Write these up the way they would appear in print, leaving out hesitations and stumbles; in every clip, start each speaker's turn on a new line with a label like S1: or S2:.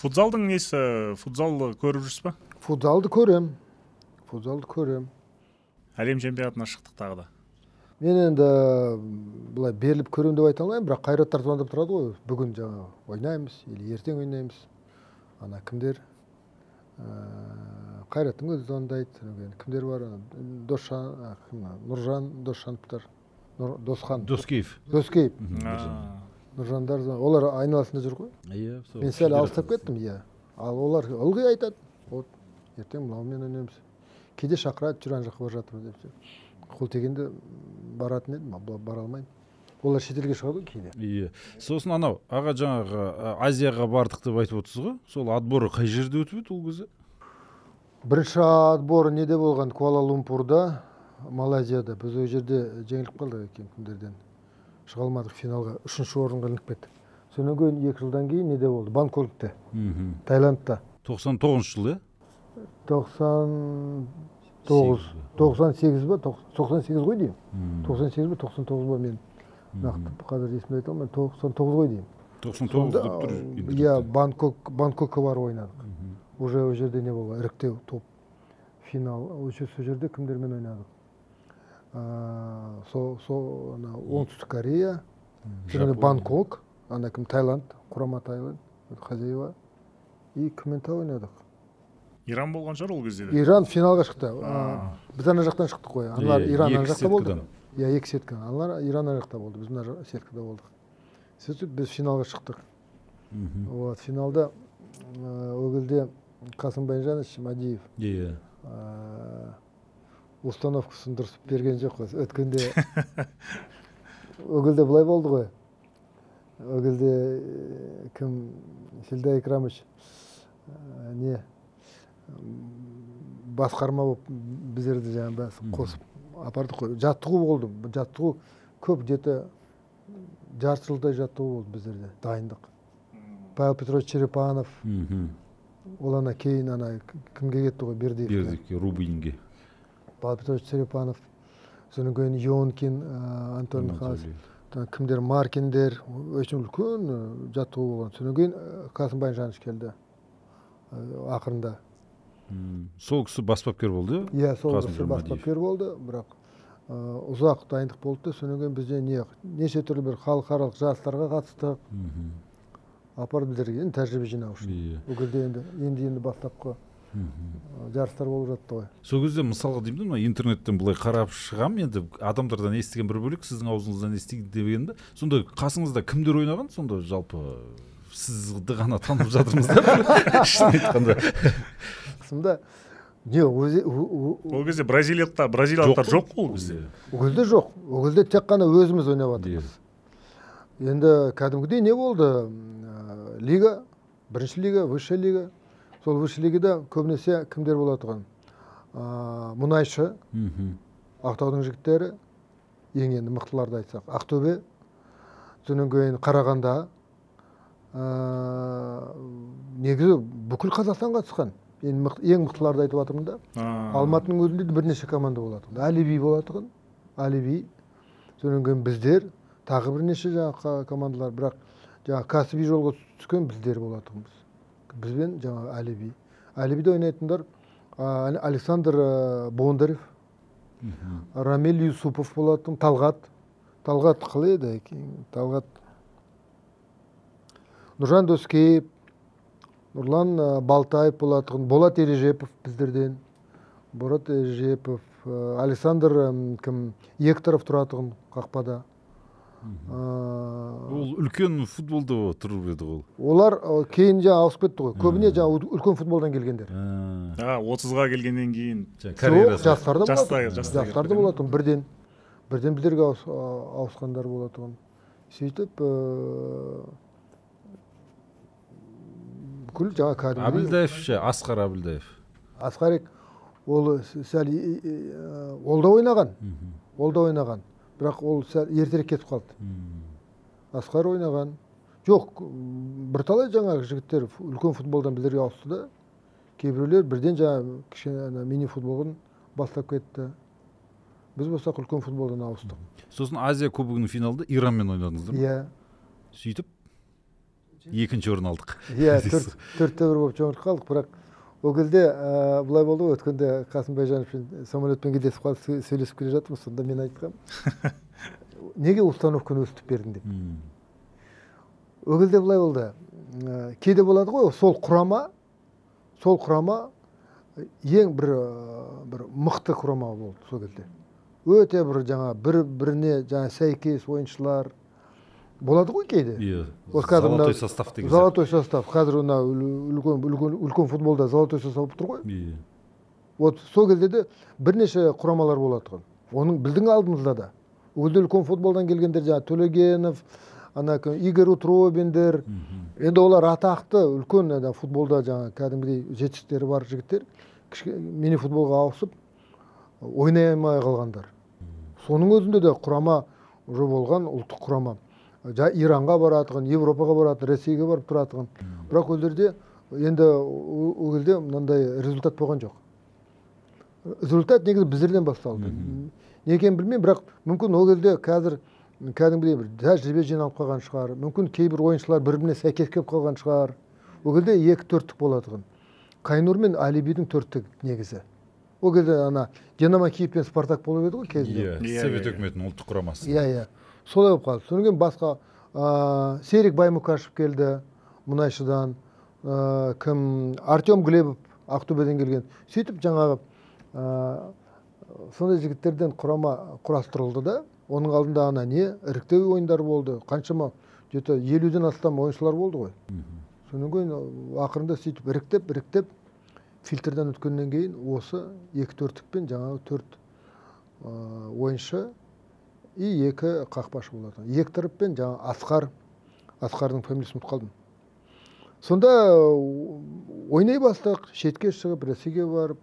S1: Футзалдың несі, футзалды көріп жүрсіз ба?
S2: Футзалды көрем.
S1: Әлем чемпионатына шықтық тағы да.
S2: Мен енді былай беріліп көрем деп айта алмаймын, бірақ қайраттар звондап тұрады ғой. Бүгін жаңа ойнаймыз, или ертең ойнаймыз. Ана кімдер? Қайраттың өзі звондайды. Кімдер бар? Нұржан Досжановтар.
S3: Доскеев.
S2: Нұржандар, олар айналасында жүр ғой. Мен сәл алыстап кеттім, ал олар ылғи айтады. Вот, ертең мынаумен ойнаймыз. Кейде шақырады, жүр ана жаққа бара жатырмыз деп. Қол тегенде баратын едім, бара алмаймын. Олар шетелге шығады кейде.
S3: Сосын анау, аға жаңағы Азияға бардық деп айтып отырсыз ғой. Сол отборы қай жерде өтіп еді ол кезде?
S2: Бірінші отборы неде болған? Куала-Лумпурда, Малайзияда. Біз ол жерде жеңіліп қалдық екен күндерден. Шыға алмадық финалға, 3-ші орынға ілініп кеттік. Сонан кейін 2 жылдан кейін неде болды? Бангкокта, Таиландта.
S3: 99 жыл,
S2: 98 ба? 98 ғой деймін. 98 ба, 99 ба, мен нақты қазір есімді айта алмаймын. 99 ғой деймін.
S3: 99 деп тұр.
S2: Бангкокқа барып ойнадық. Уже ол жерде не болды? Іріктеу топ финал. Сол жерде кімдермен ойнадық? Оңтүстік Корея, Бангкок, Таиланд, құрама Таиланд, хозяева. И кіммен ойнадық?
S1: Иран болған шығар ол кезде де.
S2: Иран финалға шықты. Біз ана жақтан шықтық қой. Аналар Иран ана жақта болды. Екі сетка. Аналар Иран ана жақта болды. Біз ана сеткада болдық. Сөйтіп біз финалға шықтық. Финалда ол кезде Қасым Байжанович Мадиев установкасын дұрыс берген жоқ қой. Өткенде ол кезде былай болды ғой. Ол кезде кім Шилдай Икрамович басқарма болып біздерді жаңағы қосып апарды қой. Жаттығу болды. Жаттығу көп, где-то жарты жылдай жаттығу болды біздерде. Дайындық. Павел Петрович Черепанов, ол ана кейін кімге кетті ғой?
S3: Бердіевке, Рубинге.
S2: Павел Петрович Черепанов, содан кейін Йонкин, Антон Хас, кімдер, Маркиндер, өшін үлкен жаттығу болған. Содан кейін Қасым Байжанович келді ақырында.
S3: Сол кісі баспапкер болды?
S2: Сол кісі баспапкер болды, бірақ ұзақ дайындық болды. Содан кейін бізде неше түрлі бір халықаралық жарыстарға қатыстық. Апарып біздерге тәжірибе жинау үшін. Ол кезде енді бастапқы жарыстар болып жатты ғой.
S3: Сол кезде мысалға деймін, интернеттен былай қарап шығам, енді адамдардан естіген бір бөлек, сіздің аузыңыздан естиген дегенде, сонда қасыңызда кімдер ойнаған? Сонда жалпы сізді ғана танып жатырмыздар. Шын айтқанда.
S2: Қысымда
S1: ол кезде бразилиялықтар жоқ ол кезде.
S2: Ол кезде жоқ. Ол кезде тек қана өзіміз ойнап жатырмыз. Енді кәдімгідей не болды? Лига, бірінші лига, высшая лига. Сол высшая лигада көбінесе кімдер болатыған? Мұнайшы, Ақтаудың жігіттері, ең енді мықтыларды айтсақ, Ақтөбе, содан кейін Қарағанда, негізі бүкіл Қазақстан қатысқан. Ең мықтыларды айтып жатырмын да. Алматының өзінде бірнеше команда болатыған. Алиби болатыған, Алиби, содан кейін біздер, тағы бірнеше жаңағы командалар, бірақ жаңағы кәсіби жолға түскен біздер болатығымыз. Бізбен жаңағы Алиби. Алибиде ойнайтындар Александр Бондарев, Рамиль Юсупов болатын, Талғат қалай еді? Талғат. Нұржан Доскеев, Нұрлан Балтаев болатын, Болат Ережепов біздерден. Болат Ережепов, Александр Екторов тұратығын қақпада.
S3: Ол үлкен футболда тұрып еді ол.
S2: Олар кейін ауысып кетті ғой. Көбіне үлкен футболдан келгендер.
S1: 30-ға келгеннен кейін
S2: жастарда болатын. Бірден біздерге ауысқандар болатын. Сөйтіп бүкіл жаңа кәдімгі.
S3: Әбілдаев ше, Асқар Әбілдаев.
S2: Асқарек ол да ойнаған. Бірақ ол ертерек кетіп қалды. Асқар ойнаған. Жоқ, бірталай жаңағы жігіттер үлкен футболдан біздерге ауысты да. Кейбіреулер бірден жаңа кішкене мини футболын бастап кетті. Біз болсақ үлкен футболдан ауыстық.
S3: Сосын Азия кубогының финалда Иранмен ойнадыңыздар ма?
S2: Иә.
S3: Сөйтіп? екінші орын алдық.
S2: Иә, 4-1 болып жоңғырып қалдық, бірақ ол кезде былай болды ғой, өткенде Қасым Байжановпен самолетпен кездесіп қалып сөйлесіп келе жатырмыз, сонда мен айтқам, неге установканы өстіп бердің деп. Ол кезде былай болды, кейде болады ғой, сол құрама ең бір мықты құрама болды сол кезде. Өте бір жаңа біріне жаңа сәйкес ойыншылар болады ғой кейде.
S3: Золотой состав деген.
S2: Золотой состав. Қазір үлкен футболда золотой состав болып тұр ғой. Вот сол кезде де бірнеше құрамалар болады. Оның біздің алдымызда да. Ол кезде үлкен футболдан келгендер жаңа Төлегенов, Игорь Утробиндер, енді олар атақты үлкен футболда жаңа кәдімгідей жетістіктері бар жігіттер, мини футболға ауысып ойнай алмай қалғандар. Соның өзінде де құрама уже болған ұлттық құрама. Иранға баратығын, Европаға баратын, Ресейге барып тұратығын. Бірақ ол жерде енді ол кезде мынандай результат болған жоқ. Результат негізі біздерден басталды. Не екенін білмеймін, бірақ мүмкін ол кезде қазір кәдімгідей бір тәжірибе жиналып қалған шығар. Мүмкін кейбір ойыншылар бір-біріне сәйкес келіп қалған шығар. Ол кезде 2-4-тік болатығын. Қайнұр мен Алибидің 4-тік негізі. Ол кезде Динамо Киев пен Спартак болып еді ғой кезінде.
S3: Совет өкіметінің ұлттық құрамасы.
S2: Иә. Солай болып қалды. Содан кейін басқа Серик Баймукашев келді мұнайшыдан, Артем Глебов Ақтөбеден келген. Сөйтіп жаңағы сондай жігіттерден құрама құрастырылды да, оның алдында іріктеу ойындары болды. Қаншама 50-ден астам ойыншылар болды ғой. Содан кейін ақырында сөйтіп іріктеп фильтрден өткеннен кейін осы 2-4-тікпен жаңағы 4 ойыншы и 2 қақпашы болады. Ектіріппен жаңа Асқардың фамилиясын ұмытып қалдым. Сонда ойнай бастық, шетке шығып, Ресейге барып,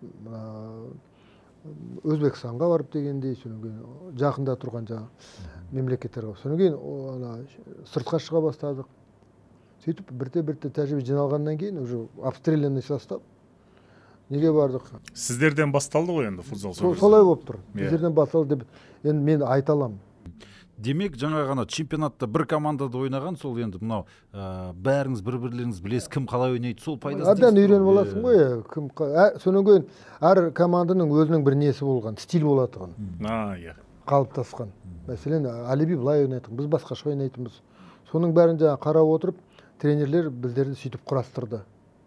S2: Өзбекстанға барып дегендей, жақында тұрған мемлекеттерге. Содан кейін сыртқа шыға бастадық. Сөйтіп бірте-бірте тәжірибе жиналғаннан кейін уже обстрелянный состав. Неге бардық?
S1: Сіздерден басталды ғой енді футзал.
S2: Солай болып тұр. Сіздерден басталды деп енді мен айта аламын.
S3: Демек, жаңа ғана чемпионатта бір командада ойнаған, сол енді мынау бәріңіз бір-бірлеріңіз білесіз, кім қалай ойнайды, сол пайдасы.
S2: Әбден үйреніп аласың ғой. Содан кейін әр команданың өзінің бір несі болған, стиль болатығын. Қалыптасқан. Мәселен, Алиби былай ойнайтын, біз басқаша ойнайтынбыз. Соның бәрін жаңа қарап отырып, тренерлер біздерді сөйтіп құрастырды.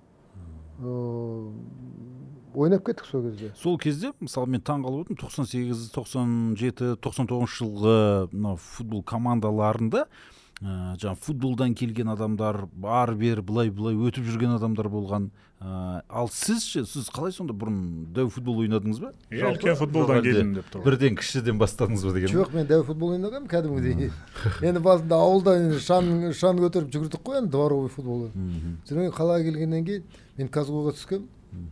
S2: Ойнап кеттік сол кезде.
S3: Сол кезде, мысалы, мен таң қалып отырмын, 98, 97, 99 жылғы футбол командаларында жаңа футболдан келген адамдар, бар-бер, былай-былай өтіп жүрген адамдар болған. Ал сіз қалай сонда бұрын дәу футбол ойнадыңыз ба?
S1: Үлкен футболдан келдім деп тұр.
S3: Бірден кішіден бастадыңыз ба деген?
S2: Жоқ, мен дәу футбол ойнағам кәдімгідей. Енді басында ауылда шан көтеріп жүгірдік қой, дворовый футбол. Содан кейін қалаға келгеннен кейін мен Казгуға түскем.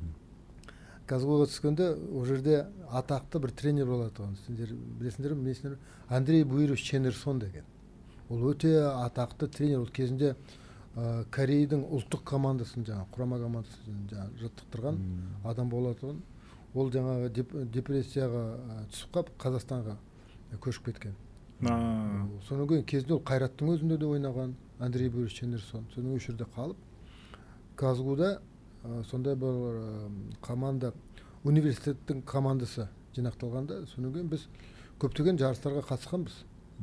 S2: Казгуға түскенде ол жерде атақты бір тренер болады. Сендер білесіңдер ме? Андрей Буирович Ченерсон деген. Ол өте атақты тренер. Ол кезінде Корейдің ұлттық командасын, құрама командасын жаттықтырған адам болатын. Ол жаңағы депрессияға түсіп қалып Қазақстанға көшіп кеткен. Содан кейін кезінде ол Қайраттың өзінде де ойнаған, Андрей Буирович Ченерсон. Содан осы жерде қалып, Казгуда сондай бір команда, университеттің командасы жинақталғанда, содан кейін біз көптеген жарыстарға қатысқанбыз.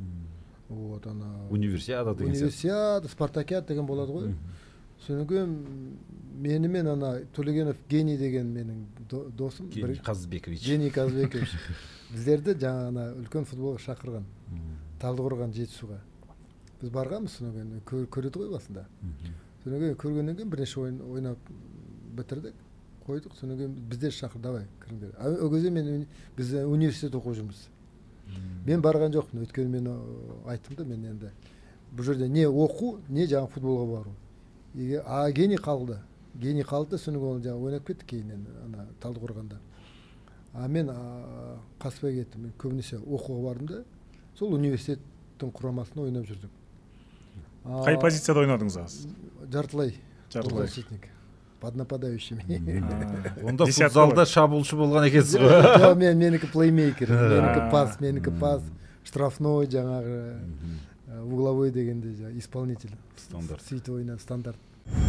S3: Универсиада деген сияқты.
S2: Универсиада, Спартакиада деген болады ғой. Содан кейін менімен Төлегенов Гений деген менің досым.
S3: Гений Қазбекович.
S2: Гений Қазбекович. Біздерді жаңа үлкен футболға шақырған. Талдықорған Жетісуға. Біз барғанбыз, содан кейін көреді ғой басында. Содан кейін көргеннен кейін бірнеше ойнап бітірдік, қойдық. Содан кейін біздер шақыр, давай кіріңдер. Ол кезде біз университет оқып жүрміз. Мен барған жоқпын, өйткені мен айттым да, мен енді бұл жерде не оқу, не жаңа футболға бару. Гений қалды. Содан кейін ойнап кеттік кейін Талдықорғанда. Мен Қаспай кеттім. Мен көбінесе оқуға бардым да, сол университеттің құрамасында ойнап жүрдік.
S1: Қай позицияда ойнадыңыз аз?
S2: Жартылай. Защитник. Под нападающими.
S3: Онда футзалда шабуылшы болған екенсіз ғой?
S2: Менікі плеймейкер, менікі пас, штрафной жаңағы угловой дегенде исполнитель
S3: Стандарт.
S2: сөйтіп ойнады, стандарт.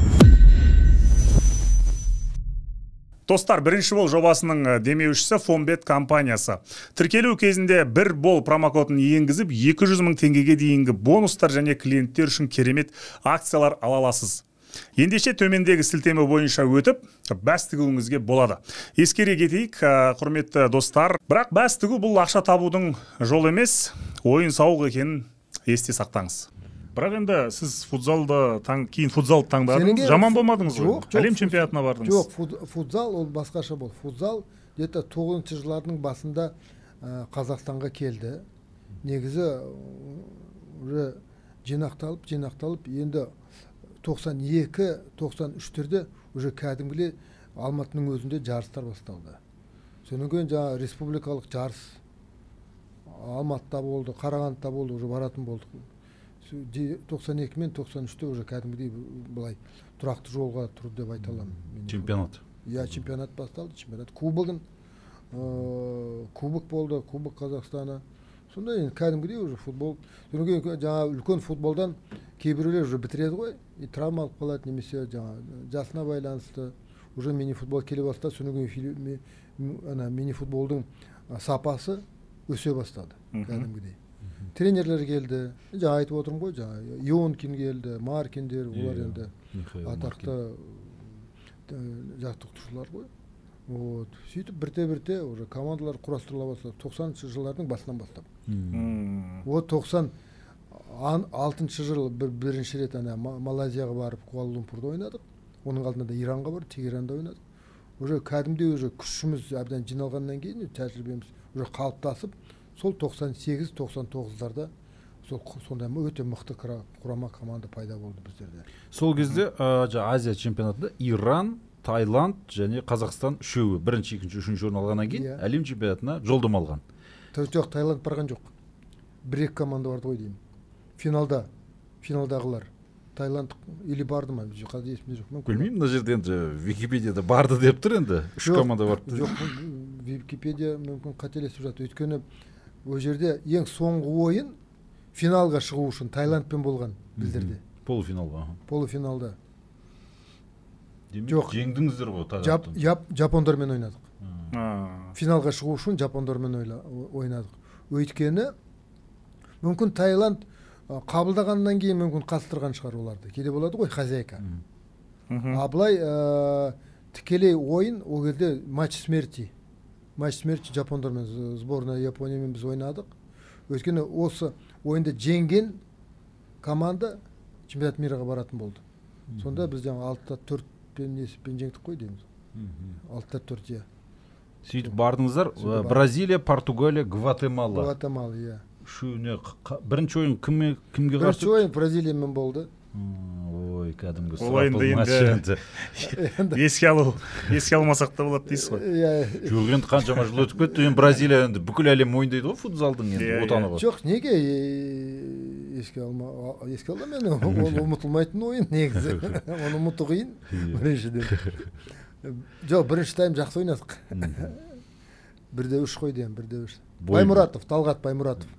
S1: Достар, бірінші бол жобасының демеушісі Фонбет компаниясы. Тіркелу кезінде бір бол промокодын енгізіп, 200 000 теңгеге дейінгі бонустар және клиенттер үшін керемет акциялар ала аласыз. Ендеше төмендегі сілтеме бойынша өтіп, бәс тігуіңізге болады. Ескере кетейік, құрметті достар, бірақ бәс тігу бұл ақша табудың жол емес, ойын сауық екенін есте сақтаңыз. Бірақ енді сіз кейін футзалды таңдадыңыз, жаман болмадыңыз ғой? Әлем чемпионатына бардыңыз.
S2: Жоқ, футзал ол басқаша болды. Футзал где-то 90 жылдардың басында Қазақстанға келді. Негізі жинақталып, енді 92-93-терде уже кәдімгіле Алматының өзінде жарыстар басталды. Сонан кейін жаңа республикалық жарыс Алматыда болды, Қарағандыда болды, уже баратын болдық. 92 мен 93-те уже кәдімгідей былай тұрақты жолға тұрды деп айта аламын.
S3: Чемпионат.
S2: Чемпионат басталды, чемпионат. Кубок болды, Кубок Қазақстана. Сонда енді кәдімгідей уже футбол. Сонан кейін жаңа үлкен футболдан кейбіреулер уже бітіреді ғой, травма алып қалады, немесе жаңа жасына байланысты уже мини-футбол келе бастады. Сонан кейін мини-футболдың сапасы өсе бастады кәдімгідей. Тренерлер келді, жаңа айтып отырмын ғой, жаңа Ионкин келді, Маркиндер, олар енді атақты жаттықтырушылар ғой. Сөйтіп бірте-бірте уже командалар құрастырыла бастады. 90-шы жылдардың басынан бастап. 96-шы жыл бірінші рет Малайзияға барып Куала-Лумпурда ойнадық. Оның алдында да Иранға барып, Тегеранда ойнадық. Уже кәдімде уже күшіміз әбден жиналғаннан кейін тәжірибеміз уже қалыптасып, сол 98-99-ларда сондай өте мықты құрама команда пайда болды біздерде.
S3: Сол кезде Азия чемпионатында Иран, Таиланд және Қазақстан үшеуі бірінші, екінші, үшінші орын алғаннан кейін әлем чемпионатына жолдама алған.
S2: Жоқ, Таиланд барған жоқ. Бір-екі команда барды ғой деймін. Финалдағылар. Таиланд или барды ма? Қазір есімде жоқ.
S3: Білмеймін, мына жерде енді Википедияда барды деп тұр енді. Үш команда барды.
S2: Жоқ, Википедия мүмкін қателесіп жатыр. Өйткені ол жерде ең соңғы ойын финалға шығу үшін Таиландпен болған біздерде. Полуфиналда.
S3: Жоқ, жеңдіңіздер ғой Таиландты.
S2: Жапондармен ойнадық. Финалға шығу үшін жапондармен ойнадық. Өйткені мүмкін Таиланд қабылдағаннан кейін мүмкін қастырған шығар оларды. Кейде болады ғой хозяйка. Аблай тікелей ойын ол кезде матч смерти жапондармен, сборная Япониямен біз ойнадық. Өйткені осы ойында жеңген команда чемпионат мираға баратын болды. Сонда біз жаңа 6-4-пен есеппен жеңдік қой дейміз. 6-4,
S3: Сөйтіп бардыңыздар, Бразилия, Португалия, Гватемала.
S2: Гватемала,
S3: Бірінші ойын кімге қарсы?
S2: Бірінші ойын Бразилиямен болды.
S3: Ой, кәдімгі
S1: сұрапыл матч енді. Еске алмасақ та болады дейсіз ғой.
S3: Жоқ, енді қаншама жыл өтіп кетті, енді Бразилия енді бүкіл әлем мойындайды ғой футзалдың енді отаны бар.
S2: Жоқ, неге еске алмаймын, ол ұмытылмайтын ойын негізі. Оны ұмыту қиын біріншіден. Жоқ, бірінші тайм жақсы ойнадық. 1-3 қой деймін, 1-3. Баймұратов, Талғат Баймұратов.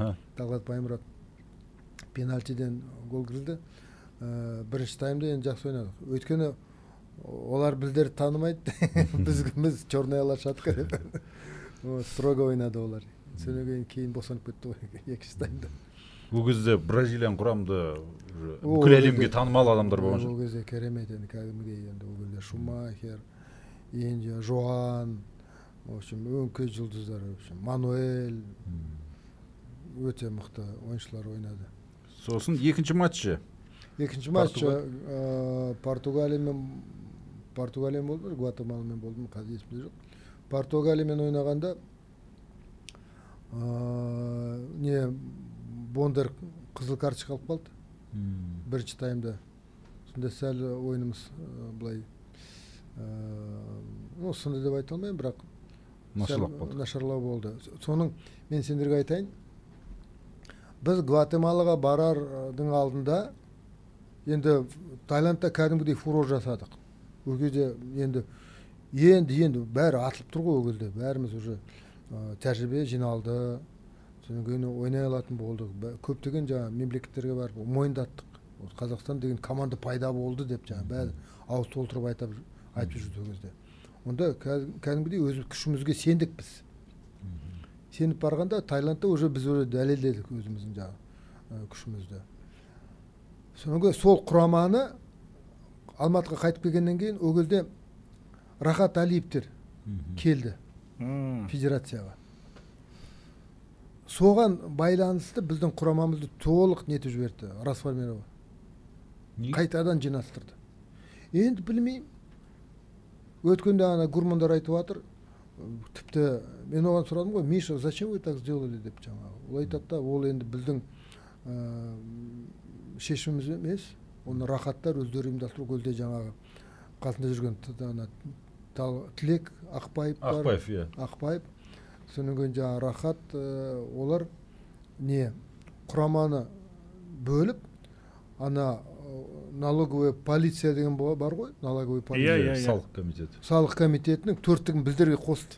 S2: Пенальтиден гол кірді. Бірінші таймда енді жақсы ойнадық. Өйткені олар біздер танымайды. Біз черная лошадка деп. Строго ойнады олар. Сонан кейін босанып кетті ғой екінші таймда.
S3: Ол кезде Бразилияның құрамында бүкіл әлемге танымал адамдар болған жоқ.
S2: Ол кезде керемет енді кәдімгідей енді ол кезде Шумахер, енді Жоан, в общем, өңкей жұлдыздар, в общем, Мануэль өте мықты ойыншылар ойнады.
S3: Сосын екінші матчы.
S2: Екінші матчы Португалиямен болды, Гватемаламен болды, қазір есімде жоқ. Португалиямен ойнағанда Бондер қызыл карточка алып қалды. Бірінші таймда. Сонда сәл ойынымыз былай сынды деп айта алмаймын, бірақ нашарлау болды. Соның мен сендерге айтайын. Біз Гватемалаға барардың алдында енді Таиландта кәдімгідей фурор жасадық. Ол кезде енді бәрі атылып тұр ғой ол кезде. Бәріміз уже тәжірибе жиналды. содан кейін ойнай алатын болдық. Көптеген жаңа мемлекеттерге барып мойындаттық. Қазақстан деген команда пайда болды деп жаңа бәрі ауыз толтырып айтып жүрді ол кезде. Онда кәдімгідей өз күшімізге сендік біз. Сеніп барғанда Таиландта уже біз дәлелдедік өзіміздің жаңа күшімізді. Содан кейін сол құраманы Алматыға қайтып келгеннен кейін ол кезде Рахат Алиевтер келді федерацияға. Соған байланысты біздің құрамамызды толық нетіп жіберді, расформировал. Қайтадан жинастырды. Енді білмеймін. Өткенде ана гурмандар айтып жатыр. Тіпті мен оған сұрадым ғой, Миша, зачем вы так сделали деп жаңағы. Ол айтады да, ол енді біздің шешіміміз емес. Оны рахаттар өздері ұйымдастыру көлде жаңағы қасында жүрген Тілек Ақпаев бар.
S3: Ақпаев, иә.
S2: Ақпаев. Содан кейін жаңағы рахат олар не құраманы бөліп ана налоговая полиция деген бар ғой, налоговая полиция,
S3: салық комитеті.
S2: Салық комитетінің 4-тігін біздерге қосты.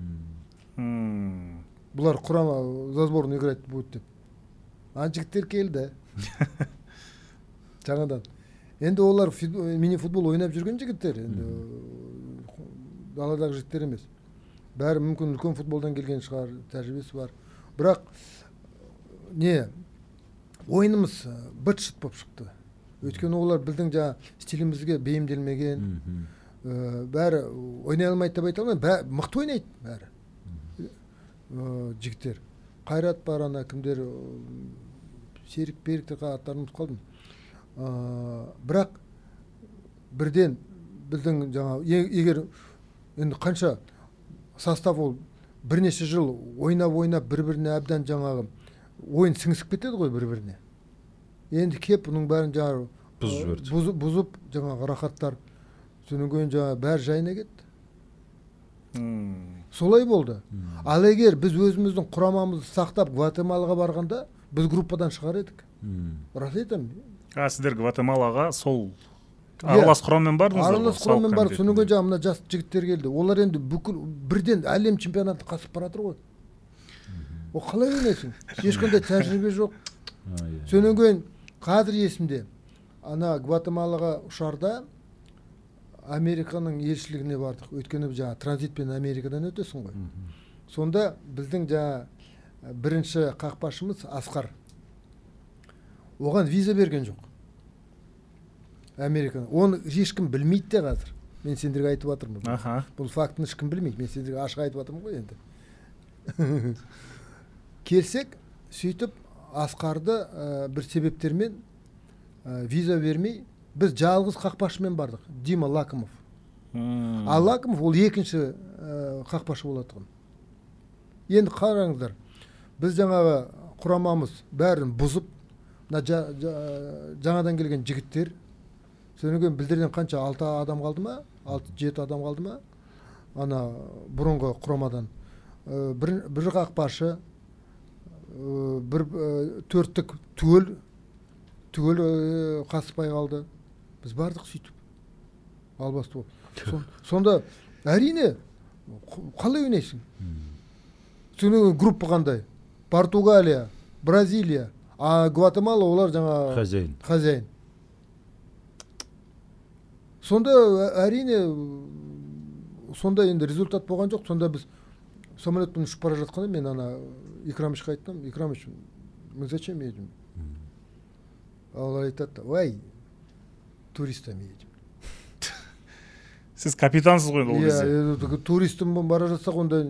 S2: Бұлар құрама за сборную играть будет деп. Жігіттер келді. Жаңадан. Енді олар мини-футбол ойнап жүрген жігіттер. Енді даладағы жігіттер емес. Бәрі мүмкін үлкен футболдан келген шығар, тәжірибесі бар. Бірақ не ойынымыз быт-шыт болып шықты. Өйткені олар біздің жаңа стилімізге бейімделмеген. Бәрі ойнай алмайды деп айта алмаймын. Мықты ойнайды бәрі. Жігіттер. Қайрат бар, ана кімдер, Серік Беріктер аттарын ұмытып қалдым. Бірақ бірден біздің жаңа егер енді қанша состав ол бірнеше жыл ойнап бір-біріне әбден жаңағы ойын сіңісіп кетеді ғой бір-біріне. Енді кеп бұның бәрін жаңағы бұзып жаңағы рахаттар содан кейін жаңағы бәрі жайына кетті. Солай болды. Ал егер біз өзіміздің құрамамызды сақтап Гватемалаға барғанда біз группадан шығар едік. Рас айтамын.
S1: Сіздер Гватемалаға сол аралас құраммен бардыңыз?
S2: Аралас құраммен бардық. Содан кейін жаңа мына жас жігіттер келді. Олар енді бүкіл бірден әлем чемпионатына қатысып бара жатыр ғой. О қалай ойнайсың? Ешқандай тәжірибе жоқ. Содан кейін қазір есімде. Ана Гватемалаға ұшарда Американың елшілігіне бардық. Өйткені жаңа транзитпен Америкадан өтесің ғой. Сонда біздің жаңа бірінші қақпашымыз Асқар. Оған виза берген жоқ. Американың. Оны ешкім білмейді де қазір. Мен сендерге айтып жатырмын. Бұл фактыны ешкім білмейді. Мен сендерге ашық айтып жатырмын ғой енді. Келсек, сөйтіп Асқарды бір себептермен виза бермей, біз жалғыз қақпашымен бардық. Дима Лакымов. Ал Лакымов ол екінші қақпашы болатығын. Енді қараңыздар. Біз жаңағы құрамамыз бәрін бұзып, жаңадан келген жігіттер, содан кейін біздерден қанша 6 адам қалды ма? 6-7 адам қалды ма? Ана бұрынғы құрамадан. Бір қақпашы, бір 4-тік түгел қатыспай қалды. Біз бардық сөйтіп. Албасты болып. Сонда әрине қалай ойнайсың? Соның группа қандай? Португалия, Бразилия, а Гватемала олар жаңа хозяин. Сонда әрине сонда енді результат болған жоқ. Сонда біз самолетпен ұшып бара жатқанда мен ана Икрамышқа айттым. Икрамыш, мы зачем едем? Олар айтады, ой, туристами едем.
S1: Сіз капитансыз ғой ол кезде.
S2: Иә, туристім бара жатсақ, онда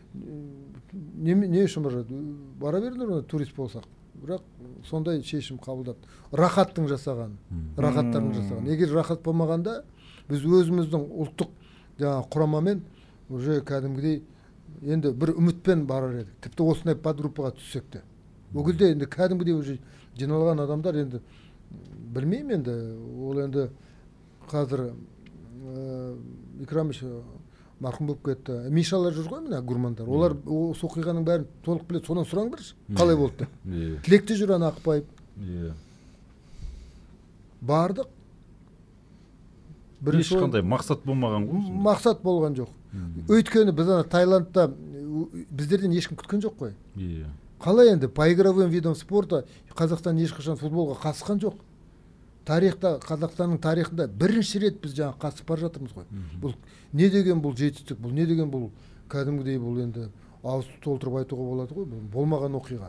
S2: не үшін бара беріңдер, турист болсақ. Бірақ сондай шешім қабылдады. Рахаттың жасаған, рахаттардың жасаған. Егер рахат болмағанда, біз өзіміздің ұлттық құрамамен уже кәдімгідей енді бір үмітпен барар едік. Тіпті осындай подгруппаға түссек те. Ол кезде енді кәдімгідей уже жиналған адамдар енді білмеймін енді. Ол енді қазір Икрамыш марқұм болып кетті. Мишалар жүр ғой мына гурмандар. Олар осы оқиғаның бәрін толық біледі. Содан сұраңдаршы, қалай болды деп. Тілекте жүр ана Ақпаев. Бардық.
S3: Ешқандай мақсат болмаған ғой?
S2: Мақсат болған жоқ. Өйткені біз ана Таиландта біздерден ешкім күткен жоқ қой. қалай енді по игровым видам спорта Қазақстан ешқашан футболға қатысқан жоқ. Тарихта, Қазақстанның тарихында бірінші рет біз жаңа қатысып бара жатырмыз ғой. Бұл не деген бұл жетістік, бұл не деген бұл кәдімгідей бұл енді ауыз толтырып айтуға болады ғой, бұл болмаған оқиға.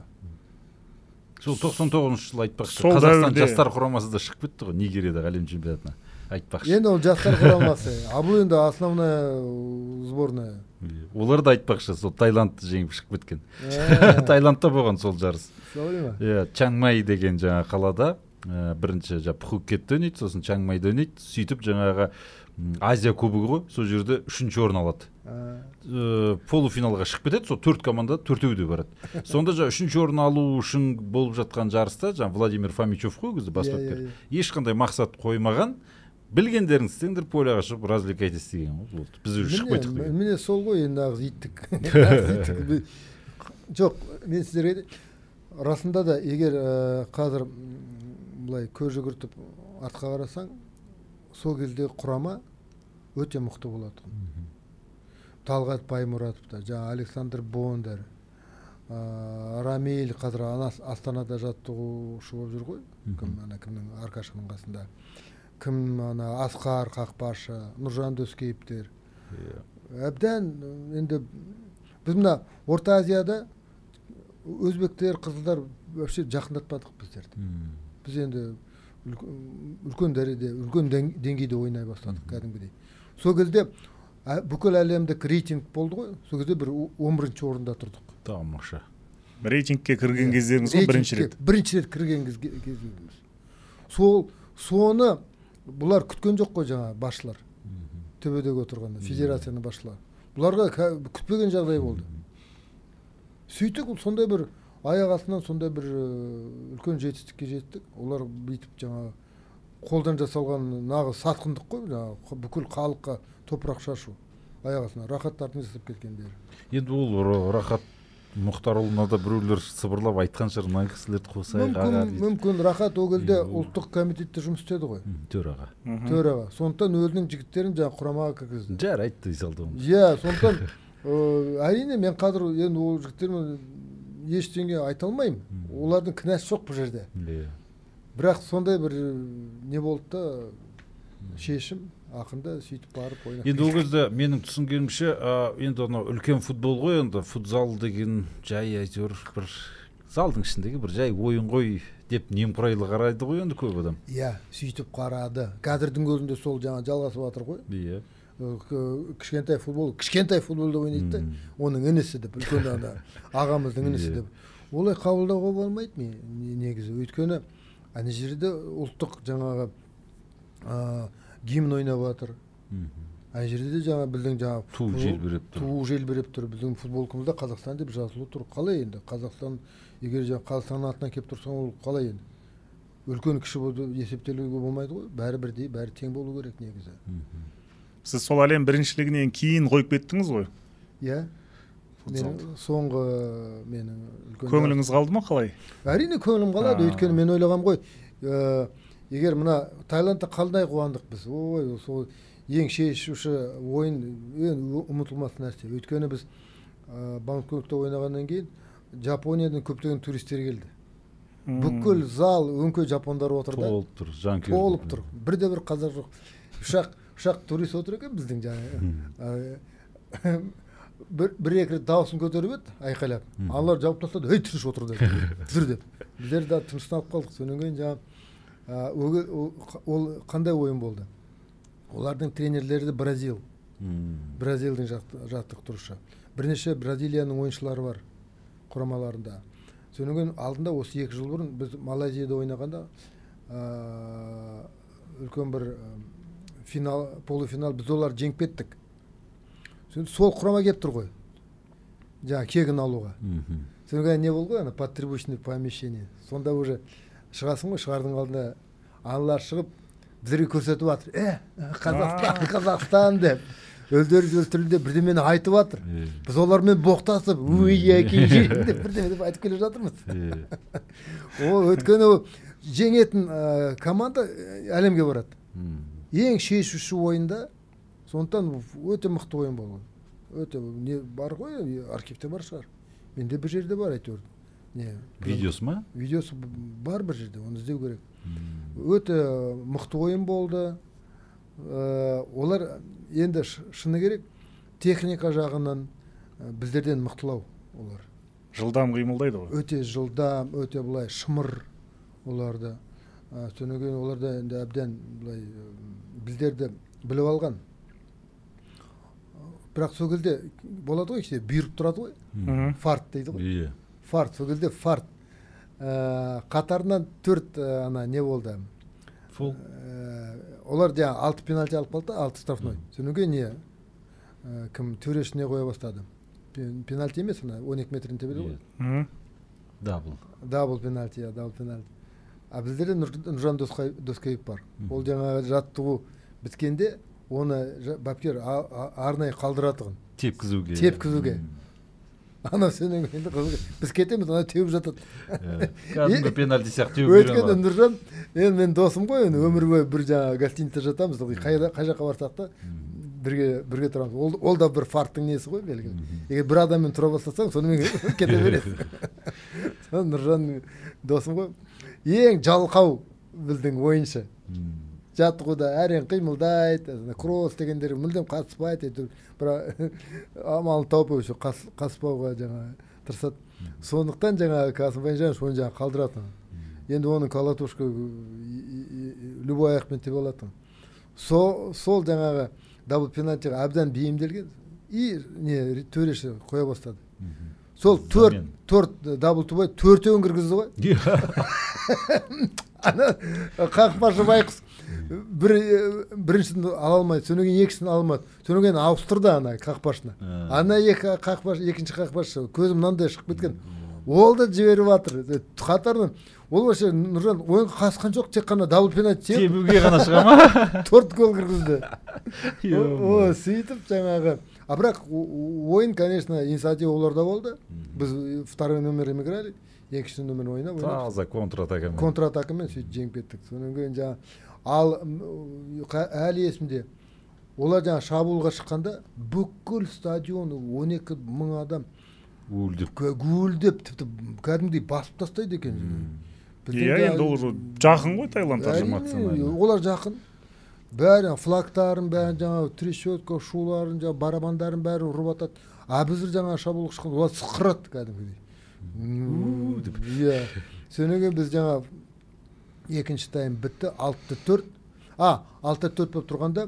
S3: Сол 99 жылы айтпақшы,
S1: Сол
S3: Қазақстан
S1: дәуірде-
S3: жастар құрамасы да шығып кетті ғой Нигериядағы әлем чемпионатына. Айтпақшы.
S2: Енді ол жастар құрамасы, а бұл енді основная сборная.
S3: Олар да айтпақшы, сол Таиландты жеңіп шығып кеткен. Таиландта болған сол жарыс.
S2: Солай ма?
S3: Иә, Чангмай деген жаңа қалада бірінші Пхукетте ойнайды, сосын Чангмайда ойнайды. Сөйтіп жаңағы Азия кубогы ғой, сол жерде 3-ші орын алады. Полуфиналға шығып кетеді, сол 4 команда 4-еу де барады. Сонда жаңа 3-ші орын алу үшін болып жатқан жарыста жаңа Владимир Фомичев қой өзі бас бапкер. Ешқандай мақсат қоймаған. Білгендерін істеңдер, поляға шығып развлекайтесь деген ғой. Біз уже шығып қойдық деген.
S2: Міне сол ғой енді нағыз иттік. Жоқ, мен сіздерге расында да егер қазір былай көз жүгіртіп артқа қарасаң, сол кезде құрама өте мықты болады. Талғат Баймұратов та, жаңа Александр Бондар, Рамиль қазір Астанада жаттығушы болып жүр ғой. Кімнің Аркашының қасында. Кім Асқар қақпашы, Нұржан Дөскеевтер. Әбден енді біз мына Орта Азияда өзбектер, қызылдар вообще жақындатпадық біздерді. Біз енді үлкен дәрежеде, үлкен деңгейде ойнай бастадық кәдімгідей. Сол кезде бүкіл әлемдік рейтинг болды ғой. Сол кезде бір 11-ші орында тұрдық.
S3: Тамаша.
S1: Рейтингке кірген кездеріңіз ғой бірінші рет.
S2: Бірінші рет кірген кездеріміз. Соны бұлар күткен жоқ қой жаңа басшылар. Төбедегі отырғанда, федерацияның басшылары. Бұларға күтпеген жағдай болды. Сөйтіп сондай бір аяқ астынан сондай бір үлкен жетістікке жеттік. Олар бүйтіп жаңа қолдан жасалған нағыз сатқындық қой, жаңа бүкіл халыққа топырақ шашу аяқ астынан рахаттарын жасап кеткендер.
S3: Енді ол рахат Мұхтарұлына да біреулер сыбырлап айтқан шығар, мына кісілерді қосайық аға дейді.
S2: Мүмкін рахат ол кезде ұлттық комитетте жұмыс істеді ғой. Төраға. Сондықтан өзінің жігіттерін жаңа құрамаға кіргізді.
S3: Жарайды дей салды.
S2: Иә, сондықтан әрине мен қазір енді ол жігіттермен ештеңе айта алмаймын. Олардың кінәсі жоқ бұл жерде. Бірақ сондай бір не болды да шешім ақында сөйтіп барып ойнап.
S3: Енді ол кезде менің түсінгенімше, енді анау үлкен футбол ғой, енді футзал деген жай әйтеуір бір залдың ішіндегі бір жай ойын ғой деп немқұрайлы қарайды ғой енді көп адам.
S2: Иә, сөйтіп қарады. Қазірдің өзінде сол жаңа жалғасып жатыр ғой.
S3: Иә.
S2: Кішкентай футболда ойнайды да, оның інісі деп, үлкен ағамыздың інісі деп. Олай қабылдауға болмайды негізі. Өйткені ана жерде ұлттық жаңағы гимн ойнап жатыр. Ана жерде жаңа біздің жаңа
S3: ту
S2: желбіреп тұр. Біздің футболкамызда Қазақстан деп жазылып тұр. Қалай енді? Қазақстан, егер жаңа Қазақстанның атынан келіп тұрсаң, ол қалай енді? Үлкен кіші болды есептелуге болмайды ғой. Бәрі бірдей, бәрі тең болу керек негізі.
S1: Сіз сол әлем біріншілігінен кейін қойып кеттіңіз ғой?
S2: Иә. Соңғы менің
S1: көңіліңіз қалды ма қалай?
S2: Әрине көңілім қалады, өйткені мен ойлағам ғой, егер мына Таиландта қалдай қуандық біз. Ой, сол ең шешуші ойын ұмытылмас нәрсе. Өйткені біз Бангкокта ойнағаннан кейін Жапониядан көптеген туристер келді. Бүкіл зал өңкей жапондар отырды. Толып тұр. Бірде бір қазақ жоқ. Ұшақ турист отыр екен біздің жаңа. Бір-екі рет дауысын көтеріп еді, айқайлап. Алар жауып тастады, «Ей, тыныш отыр» деп. Жүр деп. Біздер де тыныштанып қалдық. Сонан кейін жаңа ол қандай ойын болды? Олардың тренерлері де Бразилдың жаттықтырушы. Бірнеше Бразилияның ойыншылары бар құрамаларында. Сонан кейін алдында осы 2 жыл бұрын біз Малайзияда ойнағанда үлкен бір полуфинал біз олар жеңіп кеттік. Сол құрама келіп тұр ғой. Жаңа кегін алуға. Сонда не болды ғой, потребушный помещение. Сонда уже шығасың ғой, шығардың алдында аналар шығып біздерге көрсетіп жатыр. Қазақстан деп. Өздері тілінде бірдемені айтып жатыр. Біз олармен боқтасып, деп бірдеме деп айтып келе жатырмыз. Өйткені жеңетін команда әлемге барады. Ең шешуші ойында, сондықтан өте мықты ойын болған. Өте не бар ғой, архивте бар шығар. Менде бір жерде бар әйтеуір. не
S3: видеосы ма?
S2: Видеосы бар бір жерде, оны іздеу керек. Өте мықты ойын болды. Олар енді шыны керек техника жағынан біздерден мықтылау олар.
S1: Жылдам қимылдайды ғой.
S2: Өте жылдам, өте былай шымыр оларды. Содан кейін оларда енді әбден былай біздерді біліп алған. Бірақ сол кезде болады ғой, işte бұйырып тұрады ғой. Фарт дейді ғой. Фарт, сол кезде фарт. Қатарынан 4 ана не болды?
S3: Фол.
S2: Олар жаңа 6 пенальти алып қалды, 6 штрафной. Содан кейін не? Кім төрешіне қоя бастады. Пенальти емес, ана 12 метрін тебеді ғой. Дабл пенальти, дабл пенальти. А біздерде Нұржан Доскеев бар. Ол жаңа жаттығу біткенде оны бапкер арнайы қалдыратығын. Тепкізуге. Ана сенің енді біз кетеміз, ана теуіп жатады.
S3: Кәдімгі пенальти сияқты теуіп береді.
S2: Өйткені Нұржан, мен досым ғой, өмір бойы бір жаңа гостиницада жатамыз, қай жаққа барсақ та бірге тұрамыз. Ол да бір фарттың несі ғой белгілі. Егер бір адаммен тұра бастасаң, сонымен кете бересің. Нұржан досым ғой. Ең жалқау біздің ойыншы. Жаттығуда әрең қимылдайды, кросс дегендер мүлдем қатыспайды, бірақ амалын тауып өші қатыспауға жаңа тырысады. Сондықтан жаңа Қасымбай Жаныш оны жаңа қалдыратын. Енді оның колотушка любой аяқпен тебе алатын. Сол жаңағы дабл пенальтиға әбден бейімделген и не төреші қоя бастады. Сол 4 дабл тубай 4-еуін кіргізді ғой. Ана қақпашы байқұс біріншісін ала алмайды, содан кейін екіншісін ала алмады. Содан кейін ауыстырды ана қақпашына. Ана екінші қақпашы көзі мынандай шығып кеткен. Ол да жіберіп жатыр. Қатарынан ол вообще Нұржан ойынға қатысқан жоқ, тек қана дабл пенальти
S3: тебуге ғана шыға ма?
S2: 4 гол кіргізді. Сөйтіп жаңағы. А бірақ ойын, конечно, инициатива оларда болды. Біз второй номермен играли. Екінші номер ойнап.
S3: Таза контратакамен.
S2: Контратакамен сөйтіп жеңіп кеттік. Содан кейін жаңа ал әлі есімде. Олар жаңа шабуылға шыққанда бүкіл стадион 12 мың адам гуілдеп, тіпті кәдімгідей басып тастайды екен.
S1: Енді ол жақын ғой Таиландтар.
S2: Олар жақын. Бәрі флагтарын, бәрі жаңа трещотка, шуларын, жаңа барабандарын бәрі ұрып атады. А біздер жаңа шабуылға шыққанда олар сықырады кәдімгідей. Содан кейін біз жаңа екінші тайм бітті, 6-4. 6-4 болып тұрғанда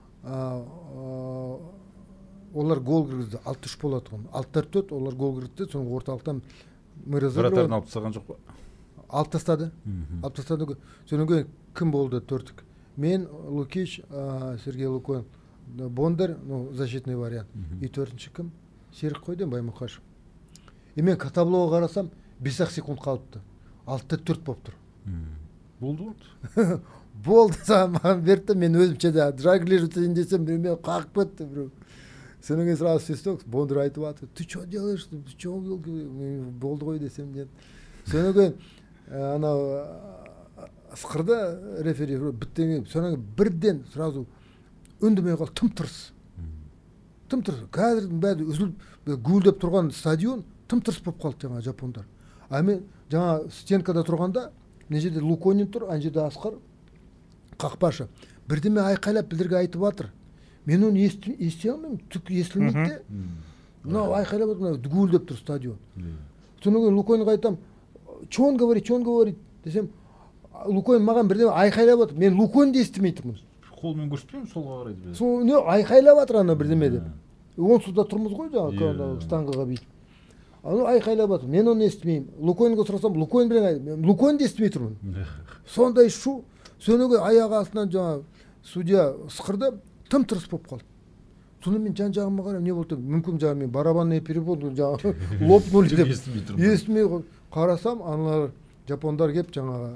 S2: олар гол кіргізді, 6-3 болады. 6-4 олар гол кіргізді, соның орталықтан
S3: вратарын алып тастаған жоқ па?
S2: Алып тастады. Содан кейін кім болды 4-тік? Мен, Лукич, Сергей Лукоин, Бондар, защитный вариант. И 4-ші кім? Серік қойден Баймұқашев. И мен таблоға қарасам 5 секунд қалыпты. 6-4 болып тұр.
S3: Болды?
S2: Болды, маған берді, мен өзімше де драгілер өтейін десем, мен қағып кетті біреу. Содан кейін сразу сөстік, Бондар айтып атыр, ты что делаешь? Ты что болды ғой десем, нет. Содан кейін анау сықырды рефери біттен, содан кейін бірден сразу үндемей қал, тым тырыс. Қазір бәрі үзіліп гуілдеп тұрған стадион тым тырыс болып қалды жаңа жапондар. А мен жаңа стенкада тұрғанда, мына жерде Луконин тұр, ана жерде Асқар қақпашы. Бірдеме айқайлап білдірге айтып жатыр. Мен оны ести алмаймын, түк естілмейді де. Мынау айқайлап отыр, гуілдеп тұр стадион. Содан кейін Луконинға айтам, че он говорит десем, Луконин маған бірдеме айқайлап отыр. Мен Луконинді естімей тұрмын.
S3: Қолмен көрсетпеймін, солға қарайды.
S2: Сол не айқайлап жатыр ана бірдеме деп. Онсызда тұрмыз ғой жаңа штангаға бүйтіп. Аны айқайлап жатыр. Мен оны естімеймін. Лукоинға сұрасам, Лукоин білен айтып, Лукоинді естімей тұрмын. Сондай шу. Содан кейін аяғы астынан жаңа судья сықырды, тым тырыс болып қалды. Сонда мен жан-жағыма қарап, не болды? Мүмкін жаңа мен барабанный перепон жаңа лопнули деп естімей қарасам, аналар жапондар келіп жаңа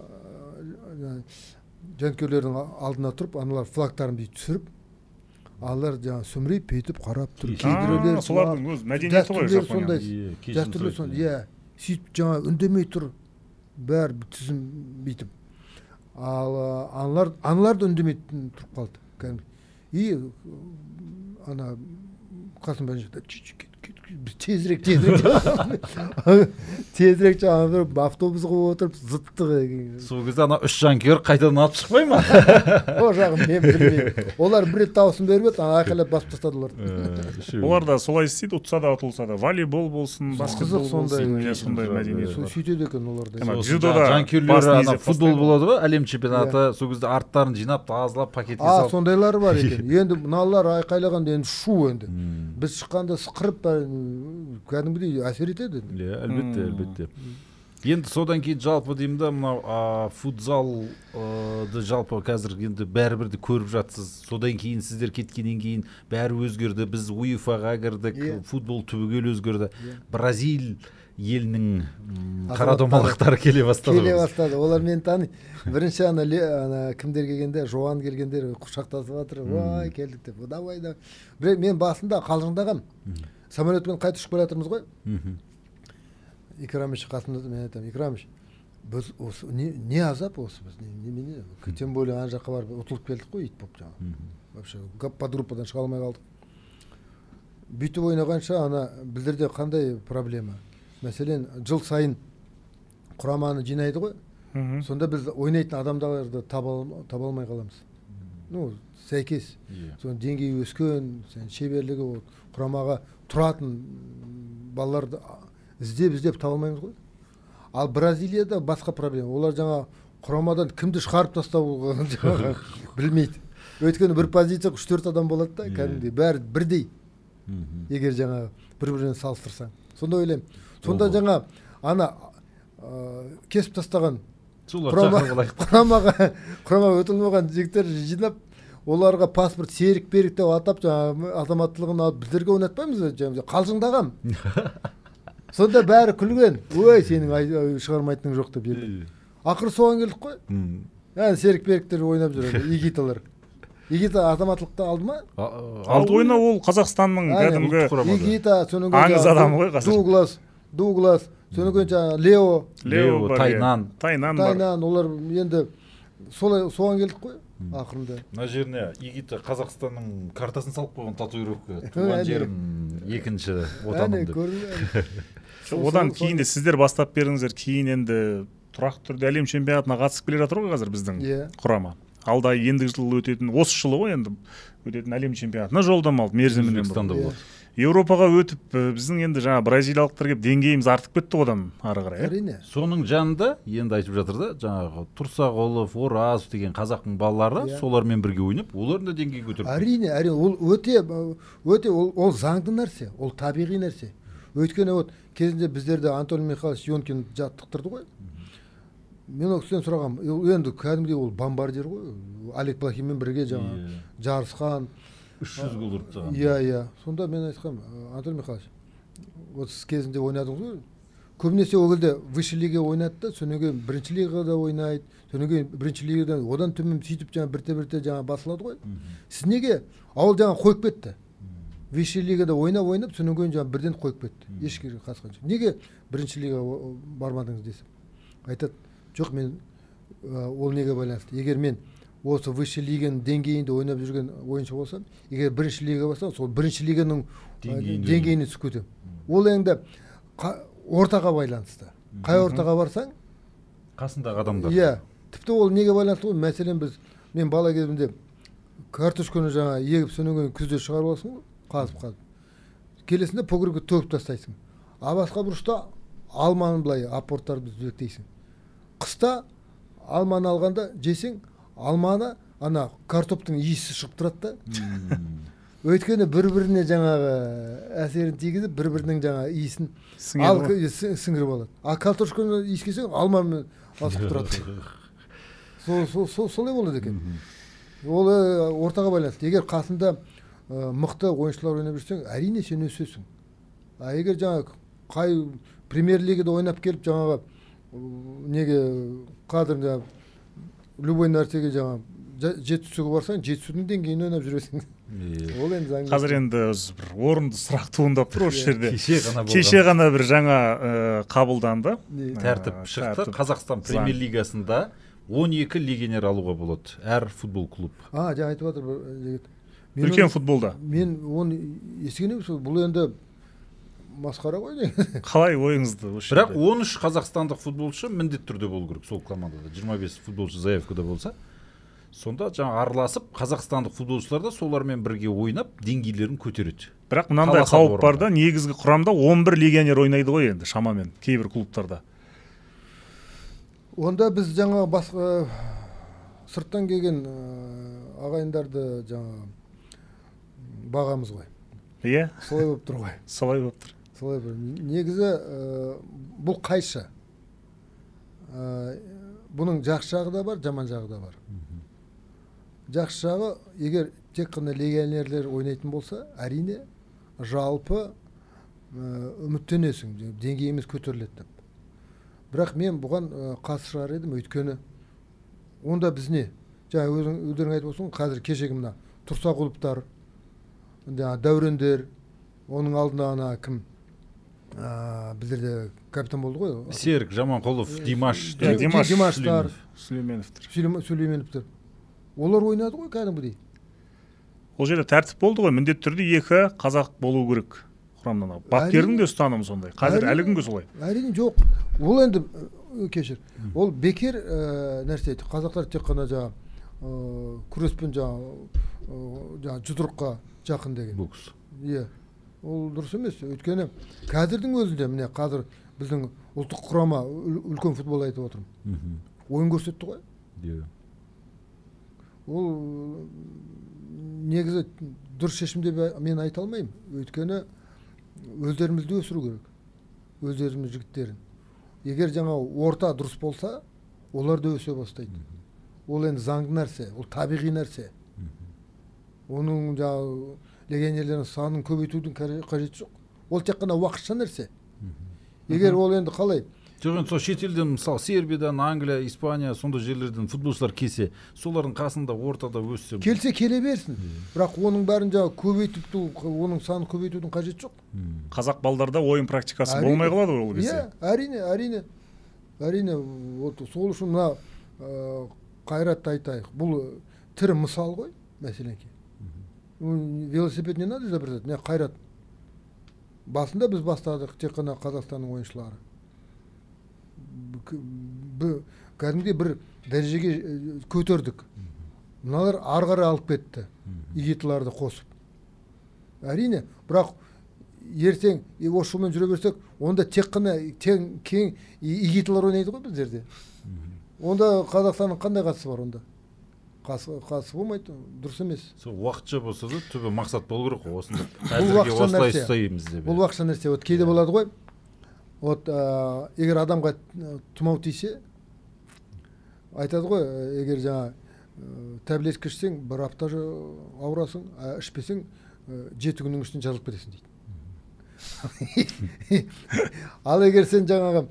S2: жанкүйерлердің алдына тұрып, аналар флагтарын бүйтіп түсіріп, алар жаңа сүмірейіп, бүйтіп қарап тұр.
S1: Кейбіреулер солардың өз мәдениеті ғой Жапонияның.
S2: Дәстүрлер сондай. Сөйтіп жаңа үндемей тұр, бәрі тізім бүйтіп. Ал аналар да үндемей тұрып қалды. И ана Қасымбай Жаныш кет тезірек жаңағы бір автобусқа отырып зыттық.
S3: Сол кезде ана 3 жанкүйер қайтадан алып шықпай ма?
S2: О жағын мен білмеймін. Олар бір рет дауысын беріп еді, айқайлап басып тастады оларды.
S1: Олар да солай істейді, ұтса да ұтылса да. Волейбол болсын, баскетбол болсын, сондай мәдениет бар.
S2: Сөйтеді екен оларда.
S1: Дзюдода
S3: жанкүйерлері ана футбол болады ғой, әлем чемпионаты, сол кезде арттарын жинап, тазалап, пакетке салып.
S2: Сондайлары бар екен. Енді мыналар айқайлағанда енді шу енді. Біз шыққанда сықырып кәдімгідей әсер етеді.
S3: Әлбетте. Енді содан кейін жалпы деймін да, мынау футзалды жалпы қазір енді бәрібірді көріп жатсыз. Содан кейін сіздер кеткеннен кейін бәрі өзгерді. Біз УЕФА-ға кірдік, футбол түбегейлі өзгерді. Бразил елінің қарадомалықтары келе бастады.
S2: Олар мені таниды. Бірінші ана кімдер келгенде, Жоан келгендер құшақтасып жатыр. Вай, келдік деп. Давай. Мен басында қалжыңдағам. Самолетпен қайтып ұшып келе жатырмыз ғой. Икрамыш қасымда мен айтамын, Икрамыш, біз осы не азап осы біз? Немене? Тем более ана жаққа барып ұтылып келдік қой, ит болып жаңағы. Вообще подгруппадан шыға алмай қалдық. Бүйтіп ойнағанша ана біздерде қандай проблема? Мәселен, жыл сайын құраманы жинайды ғой. Сонда біз ойнайтын адамдарды таба алмай қаламыз. Сәйкес. Соның деңгейі өскен, шеберлігі құрамаға тұратын балаларды іздеп таба алмаймыз ғой. Ал Бразилияда басқа проблема. Олар жаңа құрамадан кімді шығарып тастау жаңа білмейді. Өйткені бір позицияға 3-4 адам болады да, кәдімгідей бәрі бірдей. Егер жаңа бір-бірінен салыстырсаң. Сонда ойлаймын. Сонда жаңа ана кесіп тастаған құрамаға өтілмеген жігіттер жинап, оларға паспорт серік берік деп атап, жаңа азаматтылығын алып біздерге ойнатпаймыз, қалжыңдағам. Сонда бәрі күлген. Ой, сенің шығармайтының жоқ деп еді. Ақыры соған келдік қой. Серік беріктер ойнап жүреді, Игиталар. Игита азаматтылықты алды ма?
S1: Алды ойна, ол Қазақстанның кәдімгі
S2: Игита,
S1: аңыз адамы ғой қазір.
S2: Дуглас, сонымен жаңа Лео бар.
S1: Тайнан.
S2: Олар енді соған келдік қой. Ақырында.
S3: Мына жеріне Игита Қазақстанның картасын салып қойған татуировка. Туған жерім екінші отаным деп.
S1: Одан кейін де сіздер бастап беріңіздер, кейін енді тұрақты түрде әлем чемпионатына қатысып келе жатыр ғой қазір біздің құрама. Алда ендігі жылы өтетін, осы жылы ғой енді өтетін әлем чемпионатына жолдама алды мерзімінен бұрын. Еуропаға өтіп, біздің енді жаңа бразилиялықтар келіп деңгейіміз артып кетті одан ары қарай.
S2: Әрине.
S3: Соның жанында енді айтып жатыр да, жаңағы Тұрсағұлов, Оразов деген қазақтың балалары солармен бірге ойнап, олардың да деңгейін көтеріп.
S2: Әрине, ол өте ол заңды нәрсе, ол табиғи нәрсе. Өйткені кезінде біздерде Анатолий Михайлович Йонкин жаттықтырды ғой. Мен ол кісіден сұрағам, енді кәдімгідей ол бомбардир ғой. Олег Плохинмен бірге жаңа жарысқан.
S3: 300 гол ұрып.
S2: Иә. Сонда мен айтқам, Анатолий Михайлович, сіз кезінде ойнадыңыз ғой. Көбінесе ол кезде высший лига ойнады да, содан кейін бірінші лигада ойнайды, содан кейін бірінші лигадан одан төмен сөйтіп жаңа бірте жаңа басылады ғой. Сіз неге? Ауыл жаңа қойып кетті. Высший лигада ойнап, содан кейін жаңа бірден қойып кетті. Ешкімге қатысқан жоқ. Неге бірінші лигаға бармадыңыз десем? Айтады, жоқ, мен ол неге байланысты. Егер мен осы высший лиганың деңгейінде ойнап жүрген ойыншы болсам, егер бірінші лига болсам, сол бірінші лиганың деңгейіне түсіп кетемін. Ол енді ортаға байланысты. Қай ортаға барсаң,
S3: қасындағы адамдар.
S2: Иә, тіпті ол неге байланысты ғой? Мәселен мен бала кезімде картошканы жаңа егіп сөнген күзде шығарып аласың ғой, қазып. Келесінде погребке төгіп тастайсың. А басқа бұрышта алманы былай апорттарды түзектейсің. Қыста алманы алғанда жесең, алманы ана картоптың иісі шығып тұрады да. Өйткені бір-біріне жаңағы әсерін тигізіп, бір-бірінің жаңағы иісін сіңіріп алады. А картошканы иіскесең, алмамен асып тұрады. Солай болады екен. Ол ортаға байланысты. Егер қасында мықты ойыншылар ойнап жүрсең, әрине сен өсесің. А егер жаңағы қай премьер лигада ойнап келіп жаңағы неге қадірінде любой нәрсеге жаңа жетісуға барсаң, жетісудың деңгейін ойнап жүресің. Ол енді заңды.
S1: Қазір енді бір орынды сұрақ туындап тұр осы жерде. Кеше ғана бір жаңа қабылданды.
S3: Тәртіп шықты. Қазақстан премьер лигасында 12 легионер алуға болады. Әр футбол клуб.
S2: Жаңа айтып жатыр жігіт.
S1: Үлкен футболда.
S2: Мен оны естіген емеспін. Бұл енді масқара ғой деген.
S1: Қалай ойыңызды осы
S3: Бірақ 13 қазақстандық футболшы міндетті түрде болу керек сол командада. 25 футболшы заявкада болса, сонда жаңа араласып қазақстандық футболшылар да солармен бірге ойнап деңгейлерін көтереді.
S1: Бірақ мынандай қауіп бар да, негізгі құрамда 11 легионер ойнайды ғой енді шамамен кейбір клубтарда.
S2: Онда біз жаңа басқа сырттан келген ағайындарды жаңа бағамыз ғой.
S1: Иә?
S2: Солай болып тұр ғой.
S1: Солай болып тұр.
S2: Солай бір. Негізі бұл қайшы. Бұның жақсы жағы да бар, жаман жағы да бар. Жақсы жағы, егер тек қана легионерлер ойнайтын болса, әрине жалпы үміттенесің, деңгейіміз көтеріледі деп. Бірақ мен бұған қарсы шығар едім, өйткені онда біз не? Жаңа өздерің айтып отырсың, қазір кешегі мына Тұрса клубтар, Дәурендер, оның алдында ана кім? Біздерде капитан болды ғой.
S3: Серік Жаманқұлов, Димаш,
S2: Димаштар,
S1: Сүлейменовтер.
S2: Олар ойнады ғой кәдімгідей.
S1: Ол жерде тәртіп болды ғой, міндетті түрде 2 қазақ болу керек құрамнан. Бапкердің де ұстанымы сондай. Қазір әлі күнге солай.
S2: Әрине жоқ. Ол енді кешір. Ол бекер нәрсе еді. Қазақтар тек қана жаңа күреспен жаңа жұдырыққа жақын деген.
S3: Бокс.
S2: Иә. Ол дұрыс емес. Өйткені қазірдің өзінде міне қазір біздің ұлттық құрама үлкен футбол айтып отырмын. Ойын көрсетті ғой.
S3: Иә.
S2: Ол негізі дұрыс шешім деп мен айта алмаймын. Өйткені өздерімізді өсіру керек. Өздеріміз жігіттерін. Егер жаңа орта дұрыс болса, олар да өсе бастайды. Ол енді заңды нәрсе, ол табиғи нәрсе. Оның жаңа легионерлердің санын көбейтудің қажеті жоқ. Ол тек қана уақытша нәрсе. Егер ол енді қалай?
S3: Жоқ, сол шетелден, мысалы, Сербиядан, Англия, Испания, сонда жерлерден футболшылар келсе, солардың қасында ортада өссе.
S2: Келсе келе берсін. Бірақ оның бәрін жаңа көбейтіп, оның санын көбейтудің қажеті жоқ.
S1: Қазақ балдарда ойын практикасы болмай қалады ол кезде.
S2: Иә, әрине. Сол үшін мына Қайратты айтайық. Бұл тірі мысал ғой, мәселенке. Велосипед не надо изобретать, не Қайрат. Басында біз бастадық, тек қана Қазақстанның ойыншылары. Кәдімгі бір дәрежеге көтердік. Мыналар арғары алып кетті, игитларды қосып. Әрине, бірақ ертең осы жолмен жүре берсек, онда тек қана кең игитлар ойнайды ғой біздерде. Онда Қазақстанның қандай қатысы бар онда? Қатысы болмайды, дұрыс емес.
S3: Сол уақытша болса да түбі мақсат болу керек қой, осында. Әзірге осылай ұстаймыз деп.
S2: Бұл уақытша нәрсе, кейде болады ғой. Егер адамға тұмау тисе, айтады ғой, егер жаңа таблетка ішсең, бір апта ауырасың, ішпесең, 7 күннің ішінде жазылып кетесің дейді. Ал егер сен жаңағы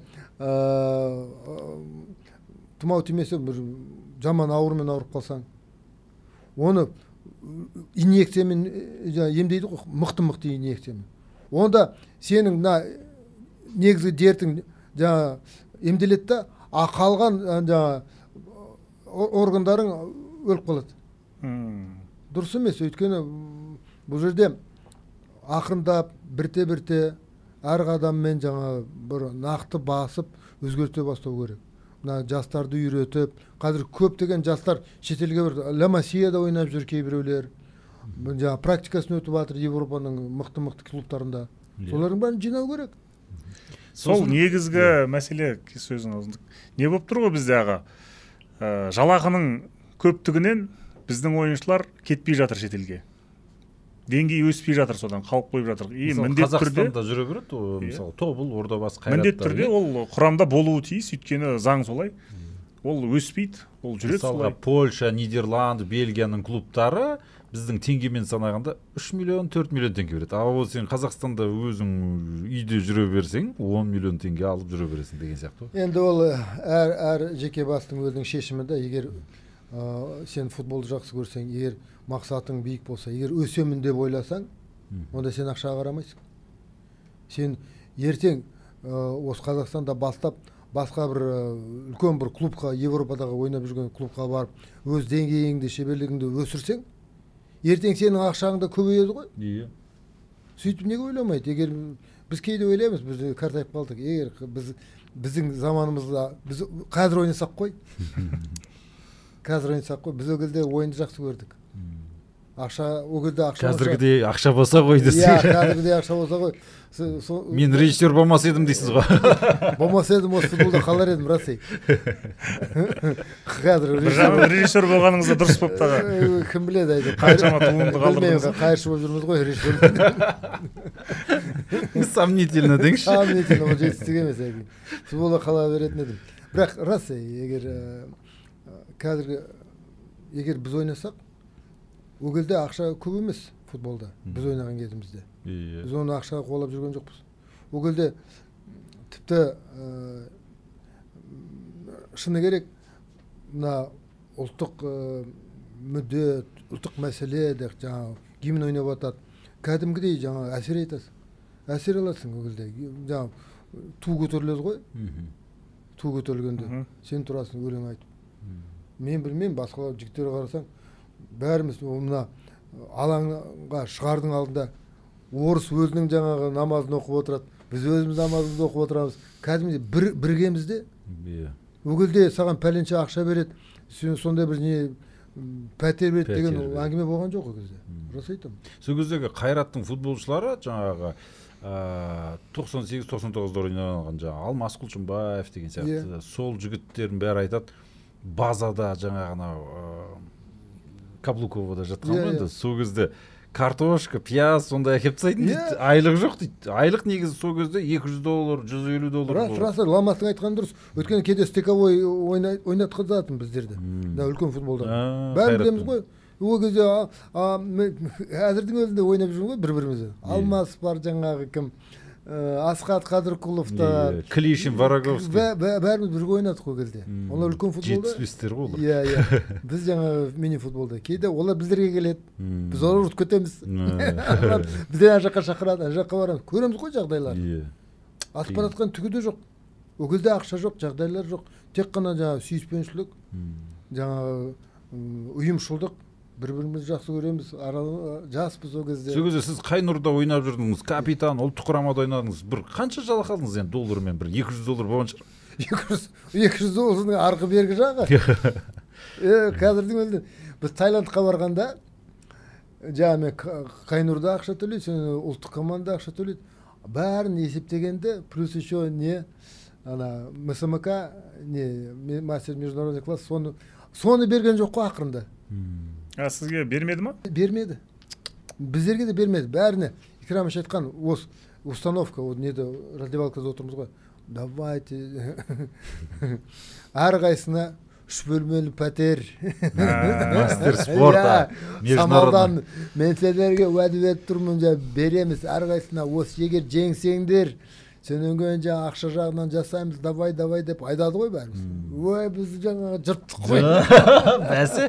S2: тұмау тимесе, бір жаман аурумен ауырып қалсаң, оны инъекциямен емдейді ғой, мықты инъекциямен. Онда сенің негізгі дертің жаңа емделеді да, қалған жаңа органдарың өліп қалады. Дұрыс емес, өйткені бұл жерде ақырындап бірте әр қадаммен жаңа бір нақты басып өзгерте бастау керек. Мына жастарды үйретіп, қазір көптеген жастар шетелге бір Ла-Масияда ойнап жүр кейбіреулер. Жаңа практикасын өтіп жатыр Европаның мықты клубтарында. Солардың бәрін жинау керек.
S1: Сол негізгі мәселе сөзің аузында. Не болып тұр ғой бізде аға? Жалақының көптігінен біздің ойыншылар кетпей жатыр шетелге. Деңгей өспей жатыр, содан қалып қойып жатыр.
S3: Қазақстанда жүре береді, мысалы, Тобыл, Ордабасы, Қайраттар.
S1: Міндетті түрде ол құрамда болуы тиіс, өйткені заң солай. Ол өспейді, ол жүреді солай.
S3: Мысалға, Польша, Нидерланд, Бельгияның клубтары біздің теңгемен санағанда 3 миллион, 4 миллион теңге береді. Ал сен Қазақстанда өзің үйде жүре берсең, 10 миллион теңге алып жүре бересің деген сияқты.
S2: Енді ол әр жеке бастың өзінің шешімінде, егер сен футболды жақсы көрсең, егер мақсатың биік болса, егер өсемін деп ойласаң, онда сен ақшаға қарамайсың. Сен ертең осы Қазақстанда бастап басқа бір үлкен бір клубқа, Европадағы ойнап жүрген клубқа барып, өз деңгейіңді, шеберлігіңді өсірсең, ертең сенің ақшаң да көбейеді ғой.
S3: Иә.
S2: Сөйтіп неге ойламайды? Егер Біз кейде ойлаймыз, біз қартайып қалдық. Егер біздің заманымызда біз қазір ойнасақ қой. Біз ол кезде ойынды жақсы көрдік. Ол кезде ақша
S3: қазіргідей ақша болса ғой десең.
S2: Иә, қазіргідей ақша болса ғой.
S3: Мен режиссер болмас едім дейсіз ғой.
S2: Болмас едім, осы футболда қалар едім, рас ей. Қазір
S1: режиссер болғаныңызда дұрыс болып таға.
S2: Кім біледіайды.
S1: Қаншама туынды қалдырдыңыз.
S2: Қайыршы болып жүрміз ғой, режиссер.
S3: Сомнительно деңізші.
S2: Сомнительно, ол жетістік емес. Футболда қала беретін едім. Бірақ рас ей, егер біз ойнасақ, ол кезде ақша көп емес футболда, біз ойнаған кезімізде. Біз оны ақшаға қолап жүрген жоқпыз. Ол кезде тіпті шыны керек, мына ұлттық мүдде, ұлттық мәселе, жаңағы гимн ойнап атады. Кәдімгідей жаңағы әсер етасың. Әсер аласың ол кезде. Жаңағы ту көтеріледі ғой. Ту көтерілгенде сен тұрасың өлең айтып. Мен білмеймін, басқалар жігіттер қарасаң, бәріміз мына алаңға шығардың алдында орыс өзінің жаңағы намазын оқып отырады. Біз өзіміз намазымызды оқып отырамыз. Кәдімгідей біргемізде. Ол кезде саған пәленше ақша береді, сондай бір не пәтер береді деген әңгіме болған жоқ ол кезде. Рас айтамын.
S3: Сол кездегі Қайраттың футболшылары жаңағы 98-99-да ойнаған жаңағы Алмас Құлшынбаев деген сияқты сол жігіттердің бәрі айтады, базада жаңағы Каблуковада жатқан ғой енді. Сол кезде картошка, пияз сондай әкеп тастайтын дейді. Айлық жоқ дейді. Айлық негізі сол кезде $200, $150.
S2: Рас, Ламастың айтқаны дұрыс. Өйткені кейде стыковой ойнатқызатын біздерді. Үлкен футболда. Бәрін білеміз ғой. Ол кезде әзірдің өзінде ойнап жүрген ғой бір-бірімізді. Алмас бар жаңағы кім, Асқат Қадырқұловтар,
S3: Клишин, Вараговский.
S2: Бәріміз бірге ойнадық ол кезде. Олар үлкен футболда.
S3: Жетіспестер ғой олар.
S2: Иә. Біз жаңағы мини футболда. Кейде олар біздерге келеді. Біз олар ұрып кетеміз. Бізден ана жаққа шақырады, ана жаққа барамыз. Көреміз ғой жағдайлар. Атып баратқан түгі де жоқ. Ол кезде ақша жоқ, жағдайлар жоқ. Тек қана жаңағы сүйіспеншілік, жаңағы ұйымшылдық. Бір-бірімізді жақсы көреміз, жаспыз ол кезде.
S3: Сол кезде сіз Қайнұрда ойнап жүрдіңіз, капитан, ұлттық құрамада ойнадыңыз. Бір қанша жалақы алдыңыз енді доллармен? Бір $200 болған шығар.
S2: $200 арғы бергі жағы. Қазірдің өзінде біз Таиландқа барғанда, жаңа мен Қайнұрда ақша төлейді, ұлттық команда ақша төлейді. Бәрін есептегенде, плюс еще не МСМК, не мастер международный класс, соны берген жоқ қой ақырында.
S1: Сізге бермеді ма?
S2: Бермеді. Біздерге де бермеді. Бәріне. Икрамыш айтқан, осы установка, раздевалкада отырмыз ғой. Давайте. Әрқайсына 3 бөлмелі пәтер.
S3: Мастер спорта.
S2: Самалдан мен сендерге уәде беріп тұрмын, береміз. Әрқайсына осы егер жеңсеңдер, сенен кейін жаңа ақша жағынан жасаймыз, давай деп айдады ғой бәріміз. Ой, біз жаңа жырттық қой.
S3: Бәсі?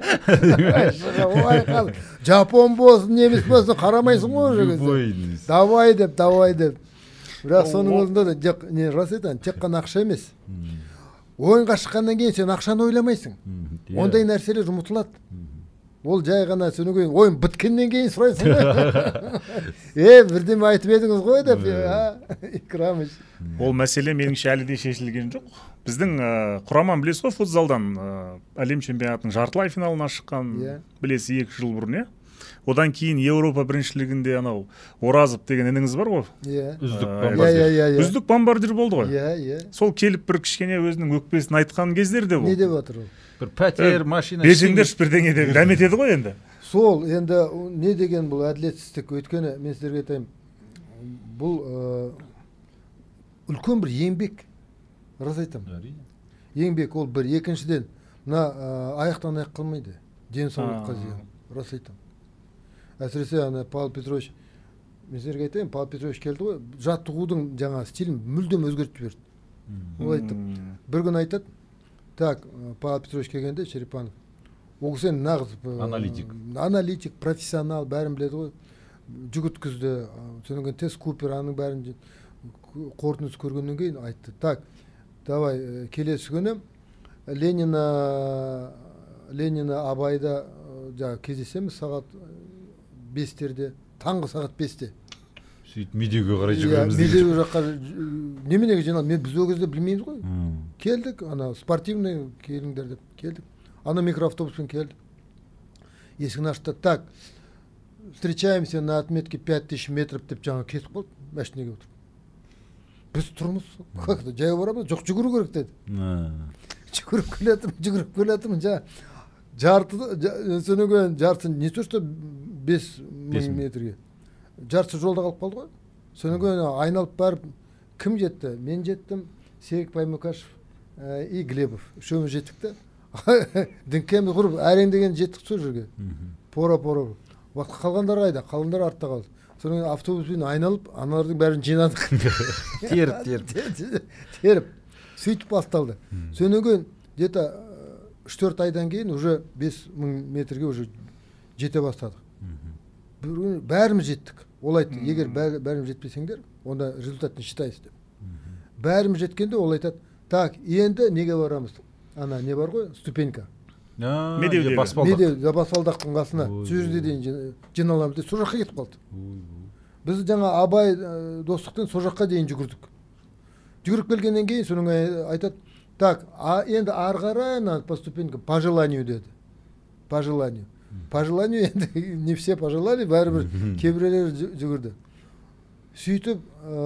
S2: Жапон болсын, неміс болсын, қарамайсың ғой. Давай деп. Бірақ соның өзінде де, рас айтайын, тек қана ақша емес. Ойынға шыққаннан кейін сен ақшаны ойламайсың. Ондай нәрселер ұмытылады. Ол жай ғана сөнен кейін ойын біткеннен кейін сұрайсың ғой. Бірдеме айтып едіңіз ғой деп. Икрамыш.
S1: Ол мәселе меніңше әлі де шешілген жоқ. Біздің құраман білесіз ғой, футзалдан әлем чемпионатының жартылай финалына шыққан, білесіз 2 жыл бұрын, иә? Одан кейін Еуропа біріншілігінде анау Оразов деген ініңіз бар ғой? Үздік бомбардир болды ғой? Сол келіп бір кішкене өзінің өкпесін айтқан кездерде бұл.
S2: Не деп жатыр ол?
S3: Бір пәтер, машина.
S1: Бежіңдерші бірдеңе деп рәмет еді ғой енді.
S2: Сол, енді не деген бұл әділетсіздік? Өйткені мен сіздерге айтайын, бұл үлкен бір еңбек. Рас айтам. Еңбек ол бір, екіншіден, мына аяқтан аяқ қылмайды. Денсаулыққа зиян. Рас айтам. Әсіресе Павел Петрович, мен сіздерге айтайын, Павел Петрович келді ғой, жаттығудың жаңа стилін мүлдем өзгертіп жіберді. Ол айтып, бір күн айтады, так, Павел Петрович келгенде, Черепанов, ол кісі нағыз аналитик, профессионал, бәрін біледі ғой, жүгірткізді, содан кейін Тес Купер, аның бәрін қорытындысы көргеннен кейін айтты, так, давай, келесі күні Ленина Абайда кездесеміз сағат 5-терде, таңғы сағат 5-те.
S3: сөйтіп медеуге қарай
S2: иә
S3: жүгіреміз
S2: медеу жаққа неменеге жиналып біз ол кезде білмейміз ғой. Келдік, ана спортивный келіңдер деп келдік. Ана микроавтобуспен келдік. Есігін ашты. Так, встречаемся на отметке 5000 метров деп жаңа кетіп қалды, машинаға отырып. Біз тұрмыз, как-то жаяу барамыз, жоқ жүгіру керек деді. Жүгіріп келатырмын, жарты, сөнеген жартысын, не то что 5000 метрге. Жарты жолда қалып қалды ғой. Сөнеген айналып барып, кім жетті? Мен жеттім, Серік Баймұкашев и Глебов. Үшеуміз жеттік те. Діңкеміз құрып, әрең деген жеттік сол жерге. Пора. Уақытқа қалғандар қайда? Қалғандар артта қалды. Содан автобуспен айналып, аналардың бәрін жинадық. Теріп. Сөйтіп басталды. Сөнеген где-то 3-4 айдан кейін уже 5000 метрге уже жете бастадық. Бәріміз жеттік. Ол айтты, егер бәріміз жетпесеңдер, онда результат не считайсыз деп. Бәріміз жеткенде ол айтады, так, енді неге барамыз? Ана не бар ғой, ступенька.
S1: Медеу
S2: баспалдақтың қасына сол жерде дейін жиналамыз деп сол жаққа кетіп қалды. Біз жаңа Абай достықтан сол жаққа дейін жүгірдік. Жүгіріп келгеннен кейін соның айтады, так, енді ары қарай по ступенькам по желанию деді. По желанию енді не все по желанию, бәрібір кейбіреулер жүгірді. Сөйтіп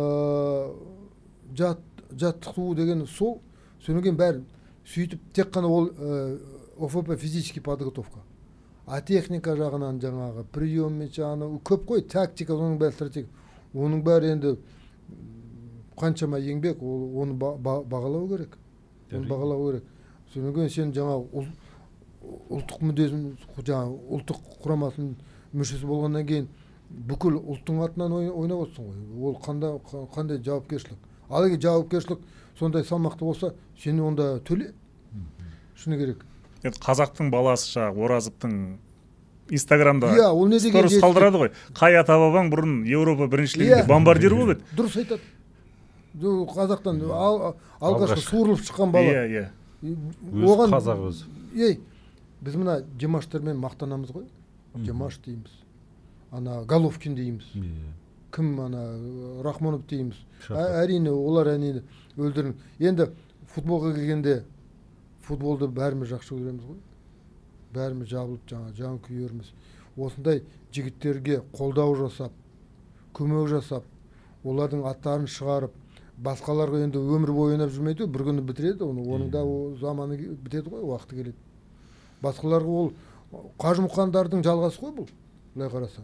S2: жаттығу деген сол, содан кейін бәрі сөйтіп тек қана ол ОФП физический подготовка. А техника жағынан жаңағы прием мен жаңағы көп қой, тактика, оның бәрі стратегия. Оның бәрі енді қаншама еңбек, оны бағалау керек. Содан кейін сен жаңағы ұлттық мүддесін, жаңағы ұлттық құрамасының мүшесі болғаннан кейін бүкіл ұлттың атынан ойнап отырсың ғой. Ол қандай жауапкершілік. Ал егер жауапкершілік сондай салмақты болса, сені онда төле. Шыны керек.
S1: Қазақтың баласы жаңағы Оразовтың Инстаграмда
S2: сторис
S1: қалдырады ғой. Қай ата бабаң бұрын Еуропа біріншілігінде бомбардир болып еді.
S2: Дұрыс айтады. Қазақтан алғашқы суырылып шыққан бала.
S1: Иә.
S3: Өз қазақ өзі.
S2: Біз мына Димаштармен мақтанамыз ғой. Димаш дейміз. Ана Головкин дейміз. Кім ана Рахмонов дейміз. Әрине олар әрине өлдірін. Енді футболға келгенде футболды бәріміз жақсы көреміз ғой. Бәріміз жабылып жан күйеріміз. Осындай жігіттерге қолдау жасап, көмек жасап, олардың аттарын шығарып, басқаларға енді өмір бойы ойнап жүрмейді, бір күні бітіреді, оның да заманы бітеді ғой, уақыты келеді. Басқаларға ол Қажымұқандардың жалғасы ғой бұл, былай қарасаң.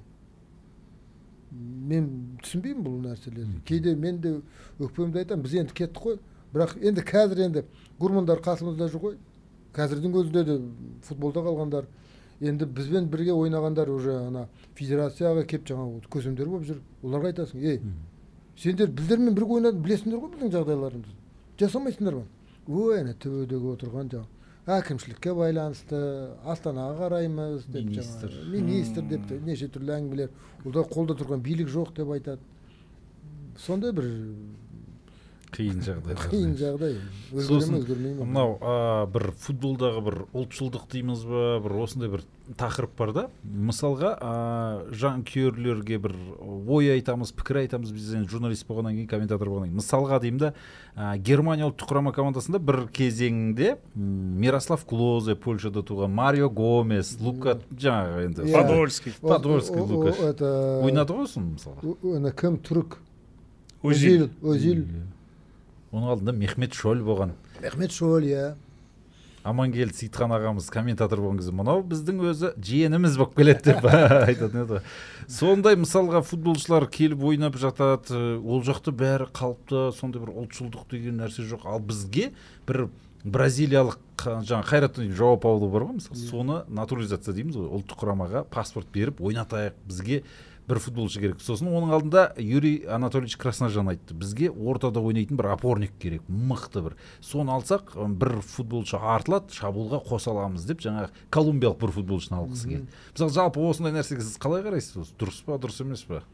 S2: Мен түсінбеймін бұл нәрселерді. Кейде мен де өкпемді айтамын, біз енді кеттік қой. Бірақ енді қазір енді гурмандар қасымызда жүр ғой. Қазірдің өзінде де футболда қалғандар, енді бізбен бірге ойнағандар уже ана федерацияға кеп жаңағы көсемдер болып жүр. Оларға айтасың, сендер біздермен бірге ойнадың, білесіңдер ғой біздің жағдайларымызды. Жасамайсыңдар ма? Ой, ана төбедегі отырған жаңағы әкімшілікке байланысты, Астанаға қараймыз деп жаңағы министр деп неше түрлі әңгімелер. Олар қолда тұрған билік жоқ деп айтады. Сондай бір
S3: қиын
S2: жағдай. Өзгермейме.
S3: Мынау бір футболдағы бір ұлтшылдық дейміз ба, бір осындай бір тақырып бар да. Мысалға жанкүйерлерге бір ой айтамыз, пікір айтамыз, біз енді журналист болғаннан кейін, комментатор болғаннан кейін. Мысалға деймін да, Германия ұлттық құрама командасында бір кезеңде Мирослав Клозе, Польшада туған, Марио Гомес, Лука жаңағы енді
S1: Подольский
S3: Лукаш ойнады ғой соны мысалға.
S2: Кім түрік?
S1: Өзил.
S3: Оның алдында Мехмет Шоль болған.
S2: Мехмет Шоль,
S3: Амангелді Сейтхан ағамыз комментатор болған кезде, мынау біздің өзі жиеніміз болып келеді деп айтатын еді. Сондай мысалға футболшылар келіп ойнап жатады, ол жақта бәрі қалыпты, сондай бір ұлтшылдық деген нәрсе жоқ. Ал бізге бір бразилиялық жаңа Қайрат жауап алу бар ғой, мысалы, соны натурализация дейміз ғой, ұлттық құрамаға паспорт беріп ойнатайық, бізге бір футболшы керек. Сосын оның алдында Юрий Анатольевич Красножан айтты, бізге ортада ойнайтын бір опорник керек, мықты бір. Соны алсақ, бір футболшы артылады, шабуылға қоса аламыз деп, жаңағы колумбиялық бір футболшыны алғысы келді. Мысалы, жалпы осындай нәрсеге сіз қалай қарайсыз? Дұрыс па, дұрыс емес па?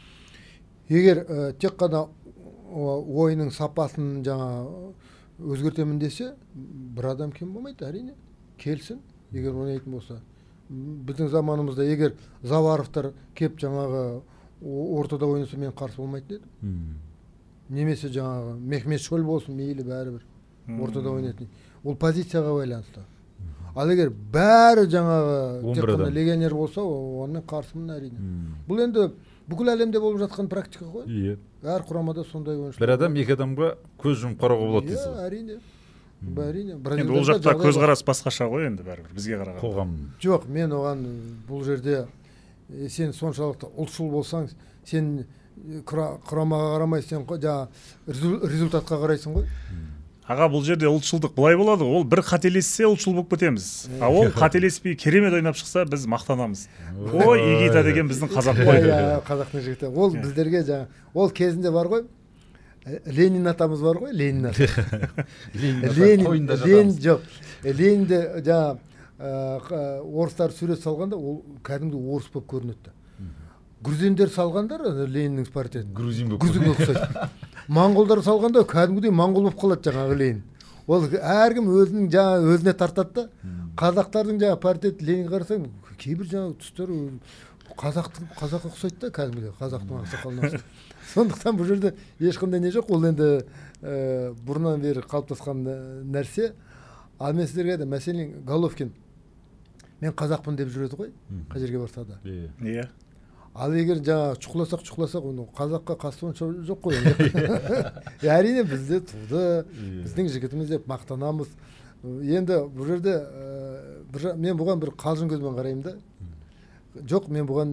S2: Егер тек қана ойының сапасын жаңа өзгертемін десе, бір адам кем болмайды, әрине. Келсін, егер ойнайтын болса. Біздің заманымызда егер Заваровтар кеп жаңағы ортада ойнаса мен қарсы болмайтын едім. Немесе жаңағы Мехмет Шөл болсын, мейлі бәрібір ортада ойнайтын. Ол позицияға байланысты. Ал егер бәрі жаңағы тек қана легионер болса, онымен қарсымын әрине. Бұл енді бүкіл әлемде болып жатқан практика ғой.
S3: Иә.
S2: Әр құрамада сондай ойыншылар.
S3: Бір адам екі адамға көз жұмып қарауға болады дейсіз.
S2: Иә, әрине. Әрине.
S1: Енді ол жақта көзқарас басқаша ғой енді бәрібір бізге қарағанда.
S3: Қоғам.
S2: Жоқ, мен оған бұл жерде сен соншалықты ұлтшыл болсаң, сен құрамаға қарамай, сен жаңағы результатқа қарайсың ғой.
S1: Аға, бұл жерде ұлтшылдық былай болады, ол бір қателессе ұлтшыл болып кетеміз. А ол қателеспей керемет ойнап шықса, біз мақтанамыз. Ой, Игита деген біздің қазақ қой.
S2: Қазақтың жігіті. Ол біздерге жаңа, ол кезінде бар ғой, Ленин атамыз бар ғой, Ленин ата. Ленин жоқ. Ленинде жаңа орыстар сурет салғанда, ол кәдімгі орыс болып көрінеді. Грузиндер салғандар Лениннің портретін. Грузинге ұқсайды. Моңғолдар салғанда кәдімгідей моңғол болып қалады жаңағы Ленин. Ол әркім өзінің жаңа өзіне тартады да. Қазақтардың жаңа портрет Ленин қарасаң, кейбір жаңа тұстары қазаққа ұқсайды да, кәдімгідей қазақтың ақсақалына ұқсайды. Сондықтан бұл жерде ешқандай не жоқ. Ол енді бұрыннан бері қалыптасқан нәрсе. Ал мен сіздерге айтамын, мәселен Головкин мен қазақпын деп жүреді ғой, қай жерге барса да.
S1: Иә.
S2: Ал егер жаңа чұқласақ, оны қазаққа қатысы онша жоқ қой. Әрине бізде туды, біздің жігітіміз деп мақтанамыз. Енді бұл жерде мен бұған бір қалжың көзбен қараймын да. Жоқ, мен бұған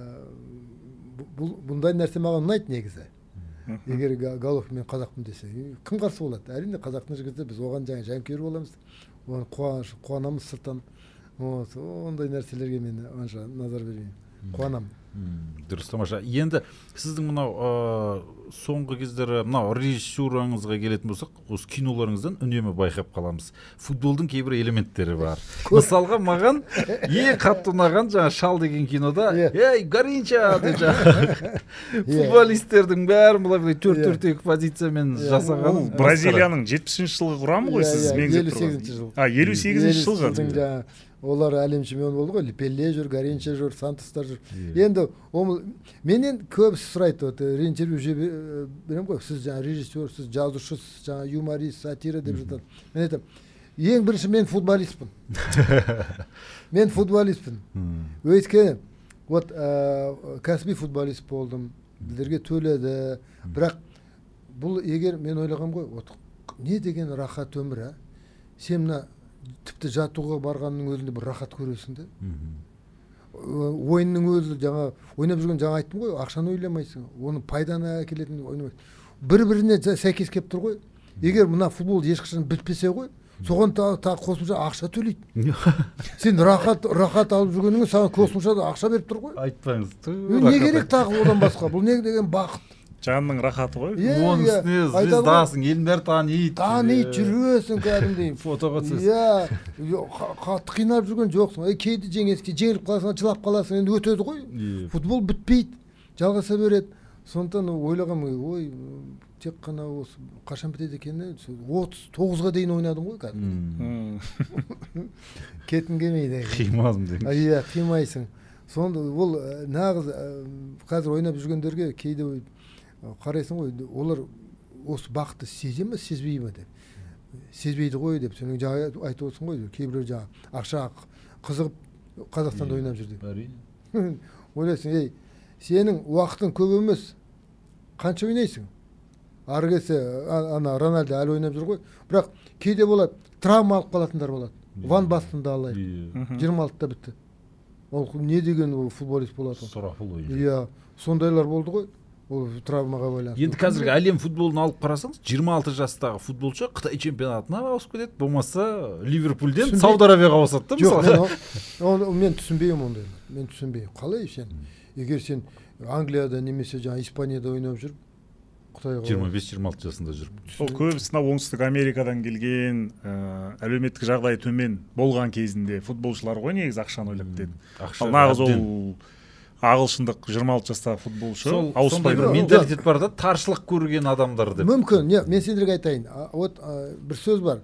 S2: бұндай нәрсе маған ұнайды негізі. Егер Головкин мен қазақпын десе, кім қарсы болады? Әрине қазақтың жігіті, біз оған жаңа жанкүйер боламыз. Оған қуанамыз сырттан. Ондай нәрселерге мен онша назар бермеймін. Қуанамын.
S3: Дұрыс, тамаша. Енді сіздің мынау соңғы кездері мынау режиссураңызға келетін болсақ, осы киноларыңыздан үнемі байқап қаламыз. Футболдың кейбір элементтері бар. Мысалға маған ең қатты ұнаған жаңа Шал деген кинода, ей, Гаринча деп жаңағы футболистердің бәрін бұлай 4-4-2 позициямен жасаған.
S1: Бразилияның 70-ші жылғы құрамы ғой сіз меңзеп тұрған. 58-ші жылғы.
S2: Олар әлем чемпионы болды ғой, Пелле жүр, Гаринча жүр, Сантостар жүр. Енді менен көбісі сұрайды, интервью берем ғой, сіз жаңа режиссер, сіз жазушысыз, жаңа юморист, сатира деп жатады. Мен айтамын, ең бірінші мен футболистпін. Мен футболистпін. Өйткені кәсіби футболист болдым, біздерге төледі. Бірақ бұл егер мен ойлағам ғой, не деген рахат өмір, сен мына тіпті жатуға барғанның өзінде бір рахат көресің де. Ойынның өзі жаңа ойнап жүрген жаңа айттым ғой, ақшаны ойламайсың, оны пайданы әкелетін ойнамайсың. Бір-біріне сәйкес келіп тұр ғой. Егер мына футбол ешқашан бітпесе ғой, соған тағы қосымша ақша төлейді. Сен рахат алып жүргеніңе саған қосымша ақша беріп тұр ғой.
S3: Айтпаңыз.
S2: Не керек тағы одан басқа? Бұл не деген бақыт?
S1: Жанның рахаты ғой.
S3: Оның үстіне звездасың, елдің бәрі таниды.
S2: Таниды, жүресің кәдімгідей.
S3: Фотоға түсесің.
S2: Қатты қинап жүрген жоқсың. Кейде жеңіліп қаласың, жылап қаласың, енді өтеді ғой. Футбол бітпейді, жалғаса береді. Сондықтан ойлағам, ой, тек қана осы қашан бітеді екен, 39-ға дейін ойнадым ғой кәдімгі. Кетім келмейді.
S3: Қимадым деген.
S2: Иә, қимайсың. Сонда ол нағыз қазір ойнап жүргендерге кейде қарайсың ғой, олар осы бақытты сезе ме, сезбей ме деп. Сезбейді ғой деп, сенің жаңа айтып отырсың ғой, кейбіреу жаңа ақша қызығып Қазақстанда ойнап жүр деп.
S3: Әрине.
S2: Ойлайсың, ей, сенің уақытың көп емес, қанша ойнайсың? Ары келсе, ана Рональдо әлі ойнап жүр ғой, бірақ кейде болады, травма алып қалатындар болады. Ван Бастында алайық, 26-та бітті. Ол не деген футболист болады?
S3: Сұрапыл ойын.
S2: Иә, сондайлар болды ғой. Ол травмаға байланысты.
S3: Енді қазіргі әлем футболын алып қарасаңыз, 26 жастағы футболшы Қытай чемпионатына ауысып кетеді, болмаса Ливерпульден Сауд Арабияға ауысады.
S2: Жоқ, мен түсінбеймін ондайды. Мен түсінбеймін. Қалай сен? Егер сен Англияда немесе жаңа Испанияда ойнап жүріп, Қытайға
S3: 25-26 жасында жүріп.
S1: Ол көбісі оңтүстік Америкадан келген, әлеуметтік жағдайы төмен болған кезінде футболшылар ғой негізі ақшаны ойлап кетеді. Ал нағыз ол ағылшындық 26 жастағы футболшы
S3: сондай бір менталитет бар да, таршылық көрген адамдар деп.
S2: Мүмкін, мен сендерге айтайын. Вот бір сөз бар.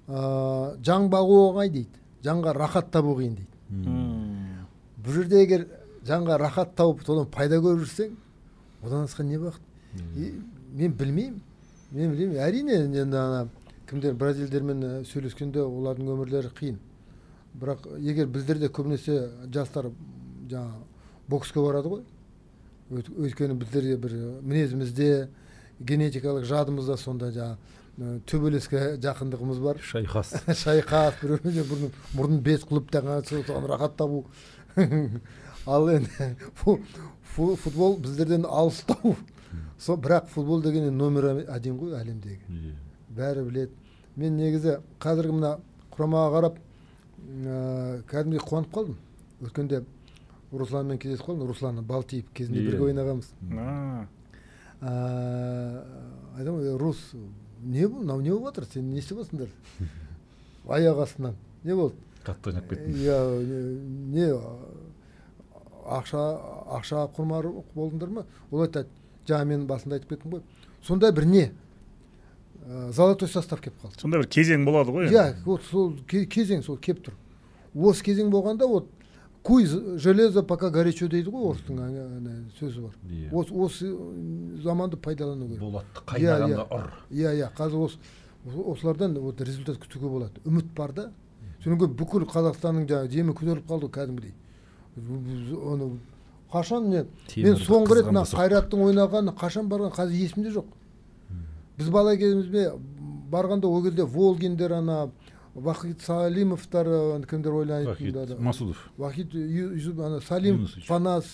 S2: Жан бағу оңай дейді, жанға рахат табу қиын дейді. Бұл жерде егер жанға рахат тауып, содан пайда көріп жүрсең, одан асқан не бақыт. Мен білмеймін. Әрине енді ана кімдер бразилдермен сөйлескенде олардың өмірлері қиын. Бірақ егер біздерде көбінесе жастар жаңа боксқа барады ғой. Өйткені біздерде бір мінезімізде, генетикалық жадымызда сонда жаңа төбелеске жақындығымыз бар.
S3: Шайқас.
S2: Шайқас, біреуіне мұрнын бет қылып соған рахат табу. Ал енді футбол біздерден алыстау. Бірақ футбол деген номер 1 ғой әлемдегі. Бәрі біледі. Мен негізі қазіргі мына құрамаға қарап кәдімгідей қуанып қалдым. Өткенде Русланмен кездесіп қалдым. Руслан Балтиев кезінде бірге ойнағанбыз. Айтам, Рус, не болып жатыр? Сен не істеп жатсыңдар? Аяқ астынан. Не болды?
S3: Қатты ойнап кеттім.
S2: Не ақша құрмары болдыңдар ма? Ол айтады, жаңа мен басында айтып кеттім ғой. Сонда бір не? Золотой состав кеп қалды.
S1: Сонда бір кезең болады ғой.
S2: Сол кезең сол кеп тұр. Осы кезең болғанда вот куй железо пока горячо дейді ғой, орыстың сөзі бар. Осы заманды пайдалану керек.
S3: Болады, қайнағанда ұр.
S2: Қазір осылардан результат күтуге болады. Үміт бар да. Содан кейін бүкіл Қазақстанның жемі көтеріліп қалды кәдімгідей. Қашан мен соңғы рет Қайраттың ойнағаны қашан барған қазір есімде жоқ. Біз бала кезімізде барғанда ол кезде Волгиндер, ана Вахид Салимовтар, кімдер ойлайды?
S3: Вахид Масудов.
S2: Вахид Салим, Фанас.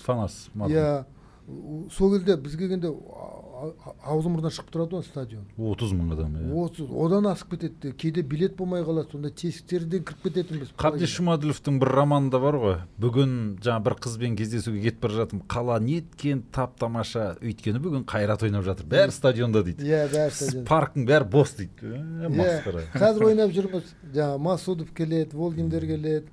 S2: Сол кезде біз келгенде аузы мұрнынан шығып тұрады ғой стадион.
S3: 30 мың адам.
S2: Одан асып кетеді. Кейде билет болмай қалады. Сонда тесіктерден кіріп кететінбіз.
S3: Қабдеш Жұмаділовтің бір романында бар ғой. Бүгін жаңа бір қызбен кездесуге кетіп бара жатырмын. Қала неткен тап-тамаша. Өйткені бүгін Қайрат ойнап жатыр. Бәрі стадионда дейді.
S2: Бәрі стадионда.
S3: Парктың бәрі бос дейді. Масқара.
S2: Қазір ойнап жүрміз. Жаңа Масудов келеді, Волгиндер келеді.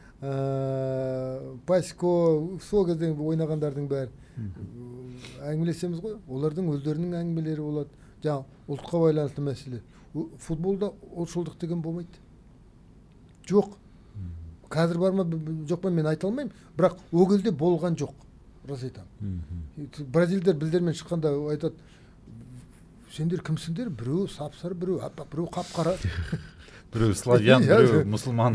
S2: Пасько, сол кезде ойнағандардың бәрі. Әңгімелесеміз ғой, олардың өздерінің әңгімелері болады. Жаңа ұлтқа байланысты мәселе. Футболда ұлтшылдық деген болмайды. Жоқ. Қазір бар ма, жоқ па мен айта алмаймын. Бірақ ол кезде болған жоқ. Рас айтамын. Бразилдер біздермен шыққанда айтады, сендер кімсіңдер? Біреу сап-сары, біреу аппақ, біреу қап-қара.
S3: Біреу славян, біреу мұсылман.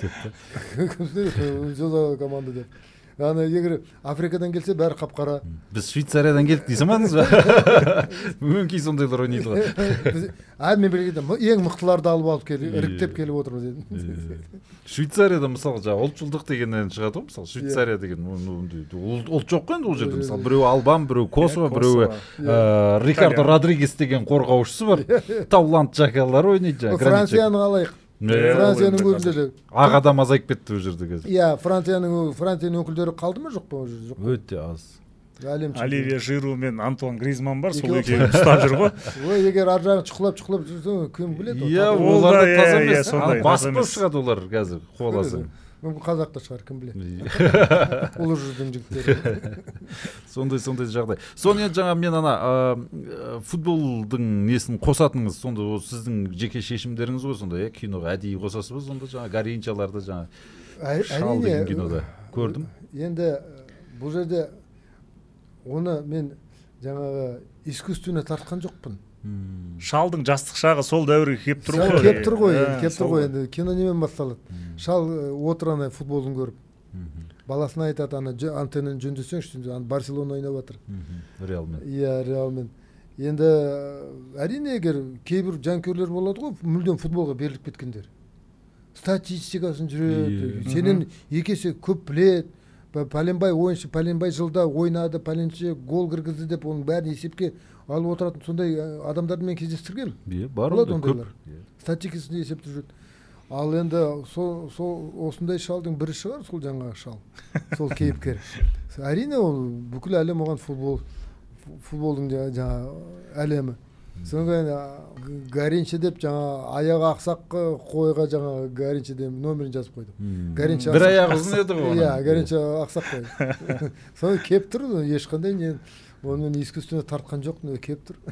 S2: Кімсіңдер? Жоза команда деп. Егер Африкадан келсе бәрі қап-қара.
S3: Біз Швейцариядан келдік дейсің ба? Мүмкін сондайлар ойнайды ғой.
S2: Мен білгенде ең мықтыларды алып іріктеп келіп отырмыз дедім.
S3: Швейцарияда мысалы жаңа ұлтшылдық дегеннен шығады ғой, мысалы Швейцария деген ұлт жоқ қой енді ол жерде. Мысалы біреу Албан, біреу Косово, біреу Рикардо Родригес деген қорғаушысы бар. Тауланд жакалар ойнайды.
S2: Францияны алайық. Францияның өзінде де
S3: ақ адам азайып кетті ол жерде қазір.
S2: Францияның өкілдері қалды ма жоқ па ол жерде?
S3: Өте аз.
S1: Оливье Жиру мен Антуан Гризман бар, сол екеуі ұстап жүр ғой.
S2: Егер ар жағын шұқылап жүрсе, кім біледі?
S3: Олар да таза емес. Басып болып шығады олар қазір қуаласың.
S2: Мүмкін қазақта шығар, кім біледі. Ұлы жүздің жігіттері.
S3: Сондай жағдай. Соны жаңа мен ана футболдың несін қосатыныңыз, сонда сіздің жеке шешімдеріңіз ғой, сонда киноға әдейі қосасыз ба, сонда жаңа Гаринчаларды жаңа Шал деген кинода көрдім.
S2: Енді бұл жерде оны мен жаңағы искусственно тартқан жоқпын.
S1: Шалдың жастық шағы сол дәуірге кеп тұр ғой.
S2: Кеп тұр ғой енді. Кино немен басталады? Шал отыраны футболын көріп. Баласына айтады, антеннен жөндесеңші, Барселона ойнап жатыр.
S3: Реалмен.
S2: Реалмен. Енді әрине егер кейбір жанкүйерлер болады ғой, мүлдем футболға беріліп кеткендер. Статистикасын жүреді, сенен екі есе көп біледі. Пәленбай ойыншы, пәленбай жылда ойнады, пәленше гол кіргізді деп оның бәрін есепке алып отыратын сондай адамдарды мен кездестіргем.
S3: Бар
S2: ондайлар. Статистикасын есепте жүреді. Ал енді осындай шалдың бірі шығар, сол жаңағы шал. Сол кейіпкер. Әрине ол бүкіл әлем оған футболдың жаңа әлемі. Содан кейін Гаринча деп жаңа аяғы ақсақ қойға жаңа Гаринча деп номерін жазып қойды.
S3: Бір аяғы ұзын еді ғой.
S2: Гаринча ақсақ қой. Соны кеп тұр, ешқандай не онымен искусственно тартқан жоқ, кеп тұр.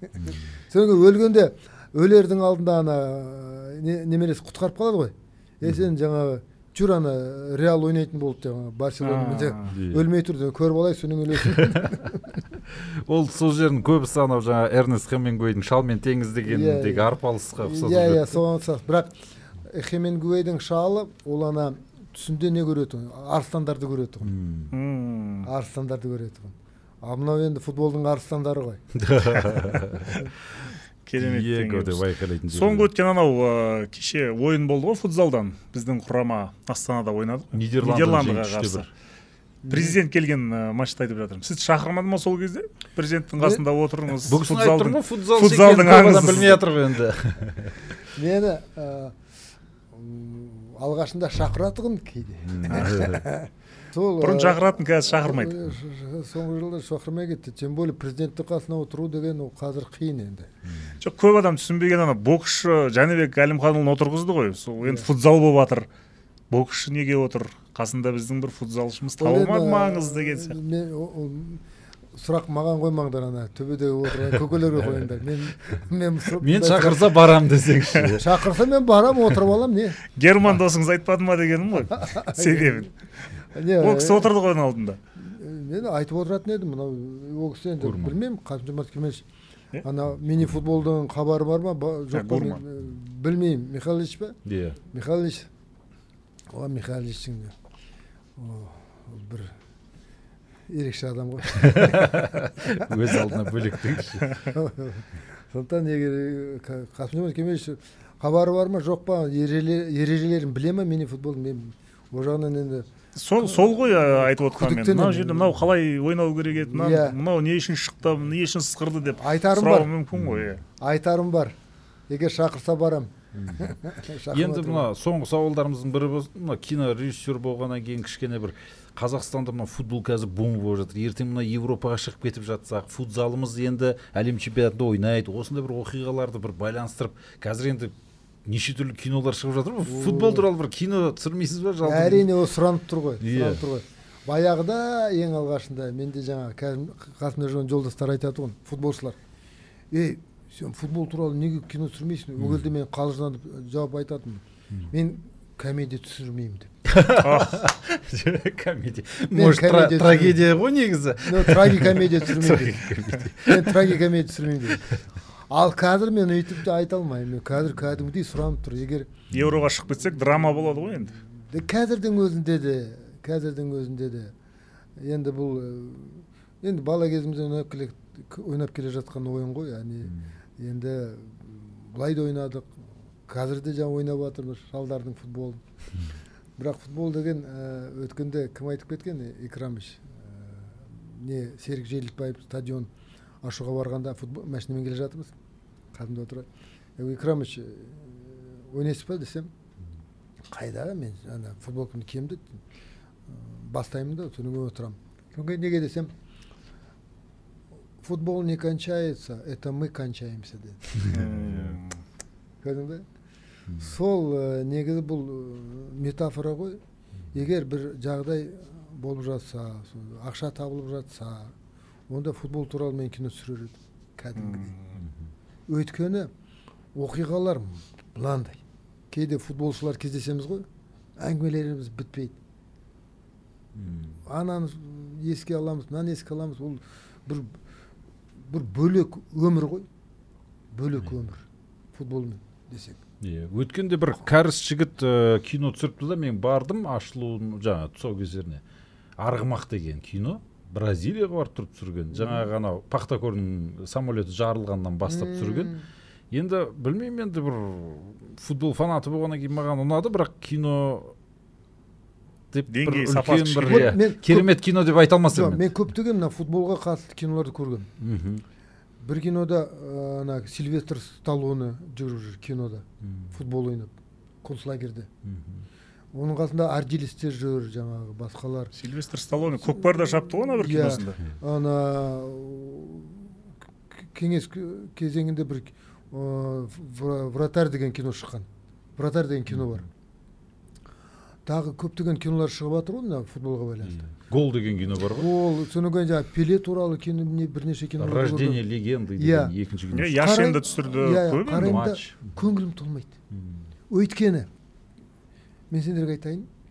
S2: Содан кейін өлгенде өлердің алдында ана немересі құтқарып қалады ғой. Сен жаңағы жүр ана Реал ойнайтын болды жаңағы Барселонамен өлмей тұр көріп алайық соның өлесін.
S3: Ол сол жердің көбісі анау жаңа Эрнест Хемингуэйдің Шал мен теңіз дегеніндегі арпалысқа ұқсатып
S2: жүр. Иә, соған ұқсас. Бірақ Хемингуэйдің Шалы ол ана түсінде не көреді? Арыстандарды көреді. Арыстандарды көреді. Ал мынау енді футболдың арыстандары ғой.
S1: Керемет теңеу. Соңғы өткен анау кеше ойын болды ғой футзалдан. Біздің құрама Астанада ойнады. Нидерландыға қарсы. Президент келген матчты айтып жатырмын. Сіз шақырмады ма сол кезде? Президенттің қасында отырыңыз.
S3: Бүгін айттым ғой футзалдың аңызын білмей жатыр ғой енді.
S2: Мені алғашында шақыратығын кейде.
S1: Бұрын шақыратын, қазір шақырмайды.
S2: Соңғы жылда шақырмай кетті. Тем более президенттің қасына отыру деген ол қазір қиын енді.
S1: Жоқ, көп адам түсінбеген ана боксшы Жәнібек Әлімханұлын отырғызды ғой. Сол енді футзал болып жатыр. Боксшы неге отыр? Қасында біздің бір футзалшымыз табылмады ма аңыз деген сияқты.
S2: Сұрақ маған қоймаңдар, ана төбедегі отырған көкелерге қойыңдар.
S3: Мен шақырса барам десеңші.
S2: Шақырса мен барам, отырып алам, не?
S1: Герман досыңыз айтпады ма дегенім ғой. Себебін. Ол кісі отырды ғой алдында.
S2: Мен айтып отыратын едім, мынау ол кісі енді білмеймін, Қасым-Жомарт Кемелевич ана мини футболдың хабары бар ма, жоқ па, білмеймін. Михайлович па?
S3: Иә.
S2: Михайлович. О, Михайловичтің бір ерекше адам ғой.
S3: Өз алдына бөлек дейікші.
S2: Сондықтан егер Қасым-Жомарт Кемелевич хабары бар ма, жоқ па, ережелерін біле ма мини футболдың? Мен ол жағынан енді
S1: сол ғой айтып отқан мен. Мынау жерде мынау қалай ойнау керек еді, мынау не үшін шықты, не үшін сықырды деп сұрауы мүмкін ғой.
S2: Айтарым бар. Егер шақырса барам.
S3: Енді мына соңғы сауалдарымыздың бірі болсын, мына кинорежиссер болғаннан кейін кішкене бір Қазақстанда мына футбол қазір бум болып жатыр. Ертең мына Европаға шығып кетіп жатсақ, футзалымыз енді әлем чемпионатында ойнайды. Осындай бір оқиғаларды бір байланыстырып, қазір енді неше түрлі кинолар шығып жатыр. Футбол туралы бір кино түсірмейсіз ба жалпы?
S2: Әрине, ол сұранып тұр ғой. Баяғыда ең алғашында менде жаңа қасымда жүрген жолдастар айтады ғой, футболшылар. Ей, сен футбол туралы неге кино түсірмейсің? Ол кезде мен қалжыңдап жауап айтатынмын. Мен комедия түсірмеймін деп.
S3: Комедия. Может, трагедия ғой негізі?
S2: Трагикомедия түсірмеймін. Мен трагикомедия түсірмеймін деп. Ал қазір мен өйтіп те айта алмаймын. Мен қазір кәдімгідей сұранып тұр. Егер
S1: Евроға шығып кетсек, драма болады ғой енді.
S2: Қазірдің өзінде де. Енді бұл енді бала кезімізде ойнап келе жатқан ойын ғой. Енді былай да ойнадық. Қазір де жаңа ойнап жатырмыз шалдардың футболын. Бірақ футбол деген өткенде кім айтып кеткен? Икрамыш. Серік Желікбаев стадион ашуға барғанда машинамен келе жатырмыз. Қасымда отырады. Икрамыш ойнайсыз ба десем, қайда мен футболкамды киемін деді. Бастаймын да, содан кейін отырамын. Неге десем, футбол не кончается, это мы кончаемся деді. Көрдің бе? Сол негізі бұл метафора ғой. Егер бір жағдай болып жатса, ақша табылып жатса, онда футбол туралы мен кино түсірер едім. Кәдімгідей. Өйткені оқиғалар мынандай. Кейде футболшылар кездесеміз ғой, әңгімелеріміз бітпейді. Ананы еске аламыз, мынаны еске аламыз. Ол бір бөлек өмір ғой. Бөлек өмір. Футболмен десек.
S3: Өткенде бір кәріс жігіт кино түсіріпті да, мен бардым ашылуын жаңа тұсаукесеріне. Арғымақ деген кино. Бразилияға барып тұрып түсірген. Жаңағы анау Пахтакордың самолеті жарылғаннан бастап түсірген. Енді білмеймін, енді бір футбол фанаты болғаннан кейін маған ұнады, бірақ кино деп бір үлкен бір керемет кино деп айта алмасам.
S2: Мен көптеген мына футболға қатысты киноларды көргем. Бір кинода Сильвестр Сталлоне жүріп кинода футбол ойнап, концлагерде. Оның қасында ардилистер жүр, жаңағы басқалар.
S1: Сильвестр Сталлоне көкпарда шапты ғой бір киносында.
S2: Кеңес кезеңінде бір Вратарь деген кино шыққан. Вратарь деген кино бар. Тағы көптеген кинолар шығып жатыр ғой футболға байланысты.
S3: Гол деген кино бар ғой.
S2: Гол, содан кейін жаңағы Пеле туралы кино, бірнеше кино.
S3: Рождение легенды деген екінші кино.
S1: Яшинді түсірді,
S2: қараймда көңілім толмайды. Өйткені мен сендерге айтайын,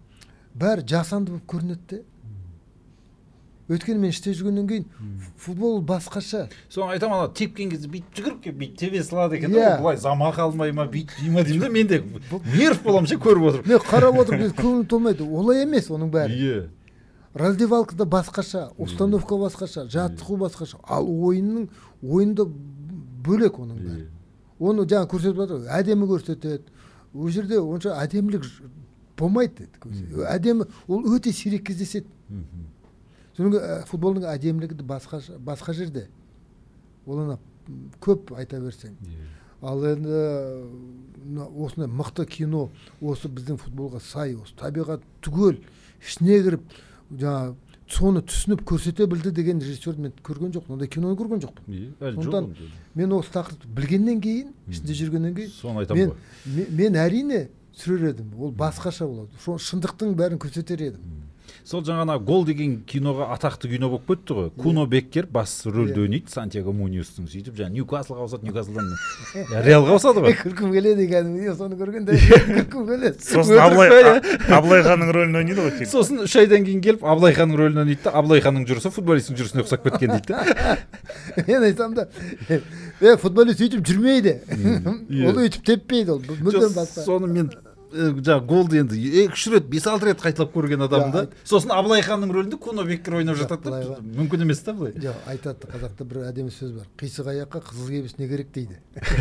S2: бәрі жасанды болып көрінеді де. Өйткені мен іште жүргеннен кейін футбол басқаша.
S3: Соны айтамын, ана тепкен кезде бүйтіп жүгіріп келіп бүйтіп тебе салады екен да, былай замақ алмай ма бүйтіп ма деймін да, мен де нерв боламын ше көріп отырып.
S2: Мен қарап отырып көңілім толмайды. Олай емес оның бәрі. Раздевалкада басқаша, установка басқаша, жаттығу басқаша. Ал ойында бөлек оның бәрі. Оны жаңа көрсетіп жатыр, әдемі көрсетеді. Ол жерде онша әдемілік болмайды. Әдемі ол өте сирек кездеседі. Футболдың әдемілігі басқа жерде. Олына көп айта берсең. Ал енді осындай мықты кино, осы біздің футболға сай, осы табиғат түгел ішіне кіріп, жаңа соны түсініп көрсете білді деген режиссерді мен көрген жоқпын. Ондай киноны көрген жоқпын. Сондықтан мен осы тақырыпты білгеннен кейін, ішінде жүргеннен кейін, мен әрине түсірер едім. Ол басқаша болады. Шындықтың бәрін көрсетер едім.
S3: Сол жаңа гол деген киноға атақты кино болып кетті ғой. Куно Беккер бас рөлде ойнайды, Сантьяго Муниостың сөйтіп жаңа Ньюкаслға ауысады, Ньюкаслдан Реалға ауысады ғой.
S2: Күлкім келеді екен, соны көргенде күлкім келеді.
S1: Сосын Абылайханның рөлін ойнайды ғой.
S3: Сосын 3 айдан кейін келіп Абылайханның рөлін ойнайды да, Абылайханның жүрісі футболисттің жүрісіне ұқсап кеткен дейді да.
S2: Мен айтсам да, футболист өйтіп жүрмейді. Ол өйтіп теппейді, ол мүлдем басқа.
S3: Соны мен жаңа голды енді 2-3 рет 5-6 рет қайталап көрген адам да. Сосын Абылайханның рөлінде Куно Беккер ойнап жатады да. Мүмкін емес та былай.
S2: Жоқ, айтады, қазақта бір әдемі сөз бар. Қисық аяққа қызыл кебіс не керек дейді.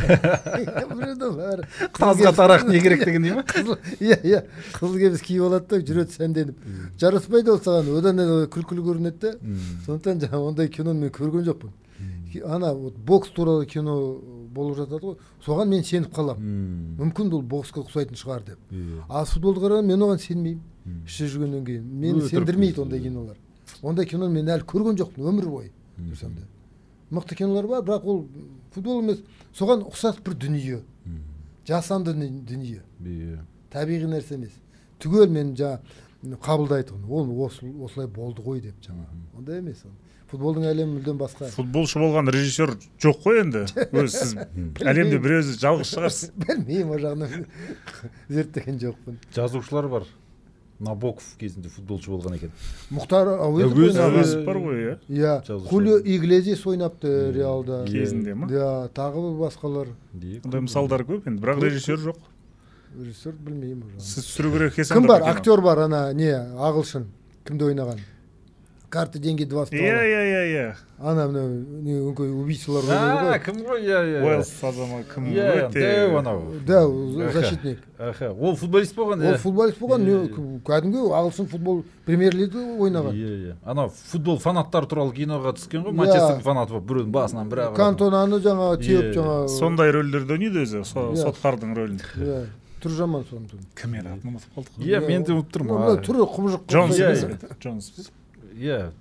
S3: Тазға тарақ не керек деген дей ма?
S2: Иә, қызыл кебіс киіп алады да, жүреді сәнденіп. Жараспайды ол саған, одан күлкілі көрінеді да. Сондықтан жаңа ондай киноны мен көрген жоқпын. Ана бокс туралы кино болып жатады ғой, соған мен сеніп қаламын. Мүмкін бұл боксқа ұқсайтын шығар деп. Ал футболды қарағанда мен оған сенбеймін. Іште жүргеннен кейін мені сендірмейді ондай кинолар. Ондай киноны мен әлі көрген жоқпын өмір бойы. Мықты кинолар бар, бірақ ол футбол емес, соған ұқсас бір дүние. Жасанды дүние. Табиғи нәрсе емес. Түгел мен жаңа қабылдайды оны. Ол осылай болды ғой деп жаңа. Ондай емес ол. Футболдың әлемі мүлдем басқа.
S1: Футболшы болған режиссер жоқ қой енді. Сіз әлемде бір өзі жалғыз шығарсыз.
S2: Білмеймін, о жағынан зерттеген жоқпын.
S3: Жазушылар бар. Набоков кезінде футболшы болған екен.
S2: Мұхтар
S1: Әуезов бар ғой, иә.
S2: Иә. Хулио Иглезиас ойнапты Реалда.
S1: Кезінде ма?
S2: Иә, тағы басқалар.
S1: Ондай мысалдар көп енді, бірақ режиссер жоқ.
S2: Режиссер білмеймін.
S1: Сіз түсіру керек екенсіз.
S2: Кім бар? Актер бар, ана не, ағылшын. Кімді ойнаған? Карты, деньги, 2 ствола.
S1: Иә.
S2: Ана мына убийцалар ойнайды ғой.
S3: Кім ғой? Иә.
S1: Уэльс азаматы кім өте.
S2: Да, защитник.
S3: Ол футболист болған.
S2: Ол футболист болған, кәдімгі ағылшын футбол премьер-лига ойнаған.
S3: Иә. Ана футбол фанаттары туралы киноға түскен ғой, Манчестер фанаты болып, біреудің басынан бір ағып.
S2: Кантонаны жаңа теуіп жаңа.
S1: Сондай рөлдерді ойнайды өзі, Сотқардың рөлін.
S2: Иә. Тұржаман соны.
S1: Кім еді? Атын ұмытып қалдық.
S3: Иә, мен де ұмытып тұрмын.
S2: Түрі құмжық.
S1: Джон Смит.
S3: Иә.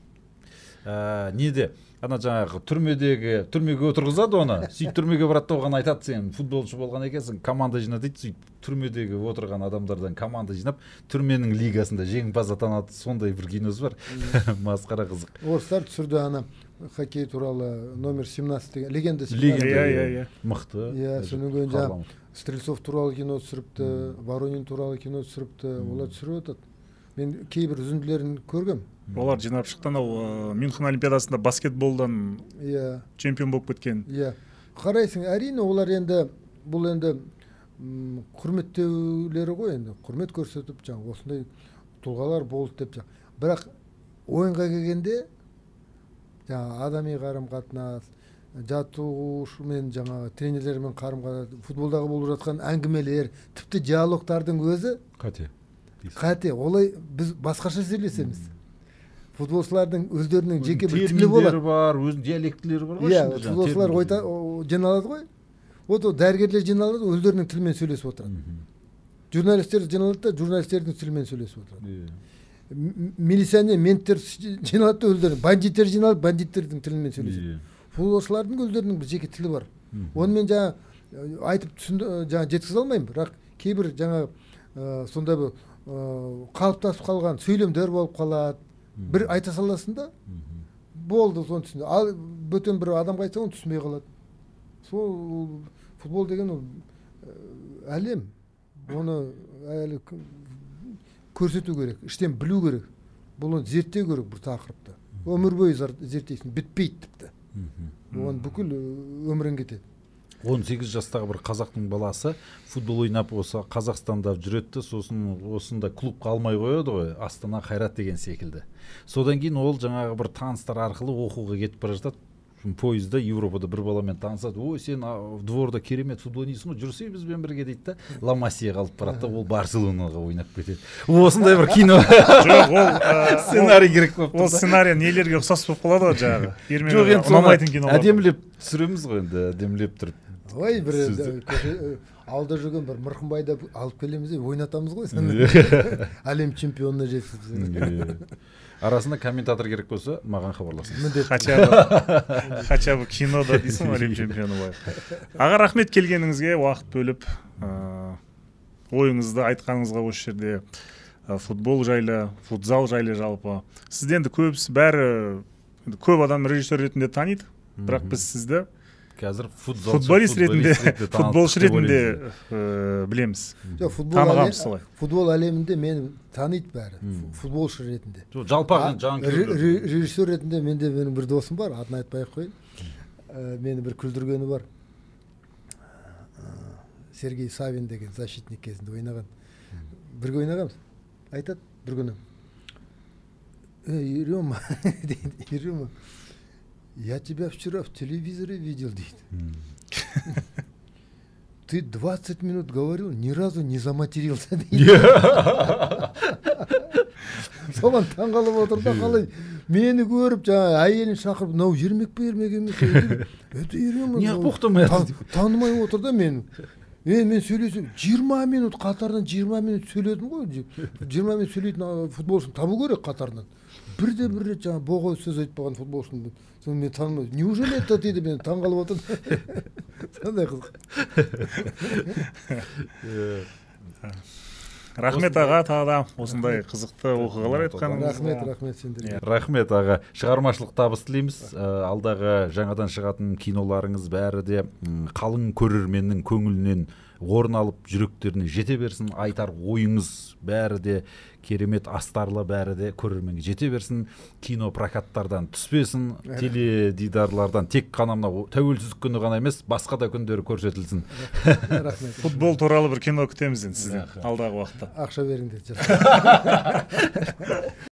S3: Неде? Ана жаңағы түрмеге отырғызады оны. Сөйтіп түрмеге барады да оған айтады, сен футболшы болған екенсің, команда жина дейді. Сөйтіп түрмедегі отырған адамдардан команда жинап, түрменің лигасында жеңімпаз атанады. Сондай бір киносы бар. Масқара қызық.
S2: Орыстар түсірді ана хоккей туралы номер 17 деген легенда.
S1: Иә.
S3: Мықты.
S2: Иә, соның кейін жаңағы Стрельцов туралы кино түсіріпті, Воронин туралы кино түсіріпті. Олар түсіріп отады. Мен кейбір үзінділерін көргем.
S1: Олар жинап шыққан, Мюнхен олимпиадасында баскетболдан чемпион болып кеткен.
S2: Иә. Қарайсың, әрине олар енді бұл енді құрметтеулері ғой, енді құрмет көрсетіп, жаңа осындай тұлғалар болды деп жаңа. Бірақ ойынға келгенде жаңа адами қарым-қатынас, жаттығушымен жаңа тренерлермен қарым-қатынас, футболдағы болып жатқан әңгімелер, тіпті диалогтардың өзі қате. Олай біз басқаша сөйлесеміз. Футболшылардың өздерінің жеке бір тілі болады.
S3: Терминдері бар, өзінің диалектілері бар ғой.
S2: Иә, футболшылар жиналады ғой. Вот дәрігерлер жиналады, өздерінің тілімен сөйлесіп отырады. Журналистер жиналады да, журналистердің тілімен сөйлесіп отырады. Милиционер, менттер жиналады да, өздерінің, бандиттер жиналады, бандиттердің тілімен сөйлесіп. Футболшылардың өздерінің бір жеке тілі бар. Оны мен жаңа айтып жаңа жеткізе алмаймын, бірақ кейбір жаңа сондай бір қалыптасып қалған сөйлемдер болып қалады. Бір айта саласың да, болды соны түсінді. Ал бөтен бір адамға айтса, оны түсінбей қалады. Сол футбол деген ол әлем. Оны әлі көрсету керек, іштен білу керек, бұны зерттеу керек бір тақырыпты. Өмір бойы зерттейсің, бітпейді тіпті. Оған бүкіл өмірің кетеді.
S3: 18 жастағы бір қазақтың баласы футбол ойнап осы Қазақстанда жүреді, сосын осында клубқа алмай қояды ғой, Астана Қайрат деген секілді. Содан кейін ол жаңағы бір таныстар арқылы оқуға кетіп бара жатады. Поезда Европада бір баламен танысады. Ой, сен дворда керемет футболистсің ғой, жүрсей бізбен бірге дейді да, Ла Масияға алып барады, ол Барселонаға ойнап кетеді. Осындай бір кино.
S1: Жоқ, ол
S3: сценарий керек болып тұр.
S1: Ол сценарий нелерге ұқсас болып қалады ғой жаңағы.
S3: Жоқ, енді ұнамайтын кинолар. Әдемілеп түсіреміз ғой енді, әдемілеп тұрып.
S2: Ой, бір алда жүрген бір Мырқымбайды алып келеміз де ойнатамыз ғой. Әлем чемпионына жетсіз.
S3: Арасында комментатор керек болса, маған хабарласыңыз.
S1: Хотя бы кинода дейсің, әлем чемпионы бар. Аға, рахмет келгеніңізге, уақыт бөліп, ойыңызды айтқаныңызға осы жерде футбол жайлы, футзал жайлы жалпы. Сізді енді көбісі бәрі көп адам режиссер ретінде таниды, бірақ біз сізді
S3: қазір
S1: футболист ретінде, футболшы ретінде білеміз. Танығамыз солай.
S2: Футбол әлемінде мені таниды бәрі, футболшы ретінде.
S3: Жалпақ
S2: режиссер ретінде менде менің бір досым бар, атын айтпай ақ қояйын. Мені бір күлдіргені бар. Сергей Савин деген защитник кезінде ойнаған. Бірге ойнағанбыз. Айтады бір күні. Ерема, Ерема, я тебя вчера в телевизоре видел, дейді. Ты 20 минут говорил, ни разу не заматерился, дейді. Соған таңғалып отыр да, қалай мені көріп, жаңа әйелін шақырып, мынау жермек пе ермек емес. Это Ерема.
S3: Не боқтым еді.
S2: Танымай отыр да мені. Мен сөйлесем, 20 минут қатарынан 20 минут сөйледім ғой. 20 минут сөйлейтін футболшыны табу керек қатарынан. Бірде бір рет жаңа боғау сөз айтпаған футболшыны соны мен танымай. Неужели это дейді, мен таңғалып отыр. Сондай қызық.
S1: Рахмет аға, тағы да осындай қызықты оқиғалар айтқаныңызға.
S2: Рахмет сендерге.
S3: Рахмет аға. Шығармашылық табыс тілейміз. Алдағы жаңадан шығатын киноларыңыз бәрі де қалың көрерменнің көңілінен орын алып, жүректеріне жете берсін. Айтар ойыңыз бәрі де керемет, астарлы бәрі де көрерменге жете берсін. Кино прокаттардан түспесін, теледидарлардан тек қана мына тәуелсіздік күні ғана емес, басқа да күндері көрсетілсін.
S2: Рахмет.
S1: Футбол туралы бір кино күтеміз енді сізден алдағы уақытта.
S2: Ақша беріңдер.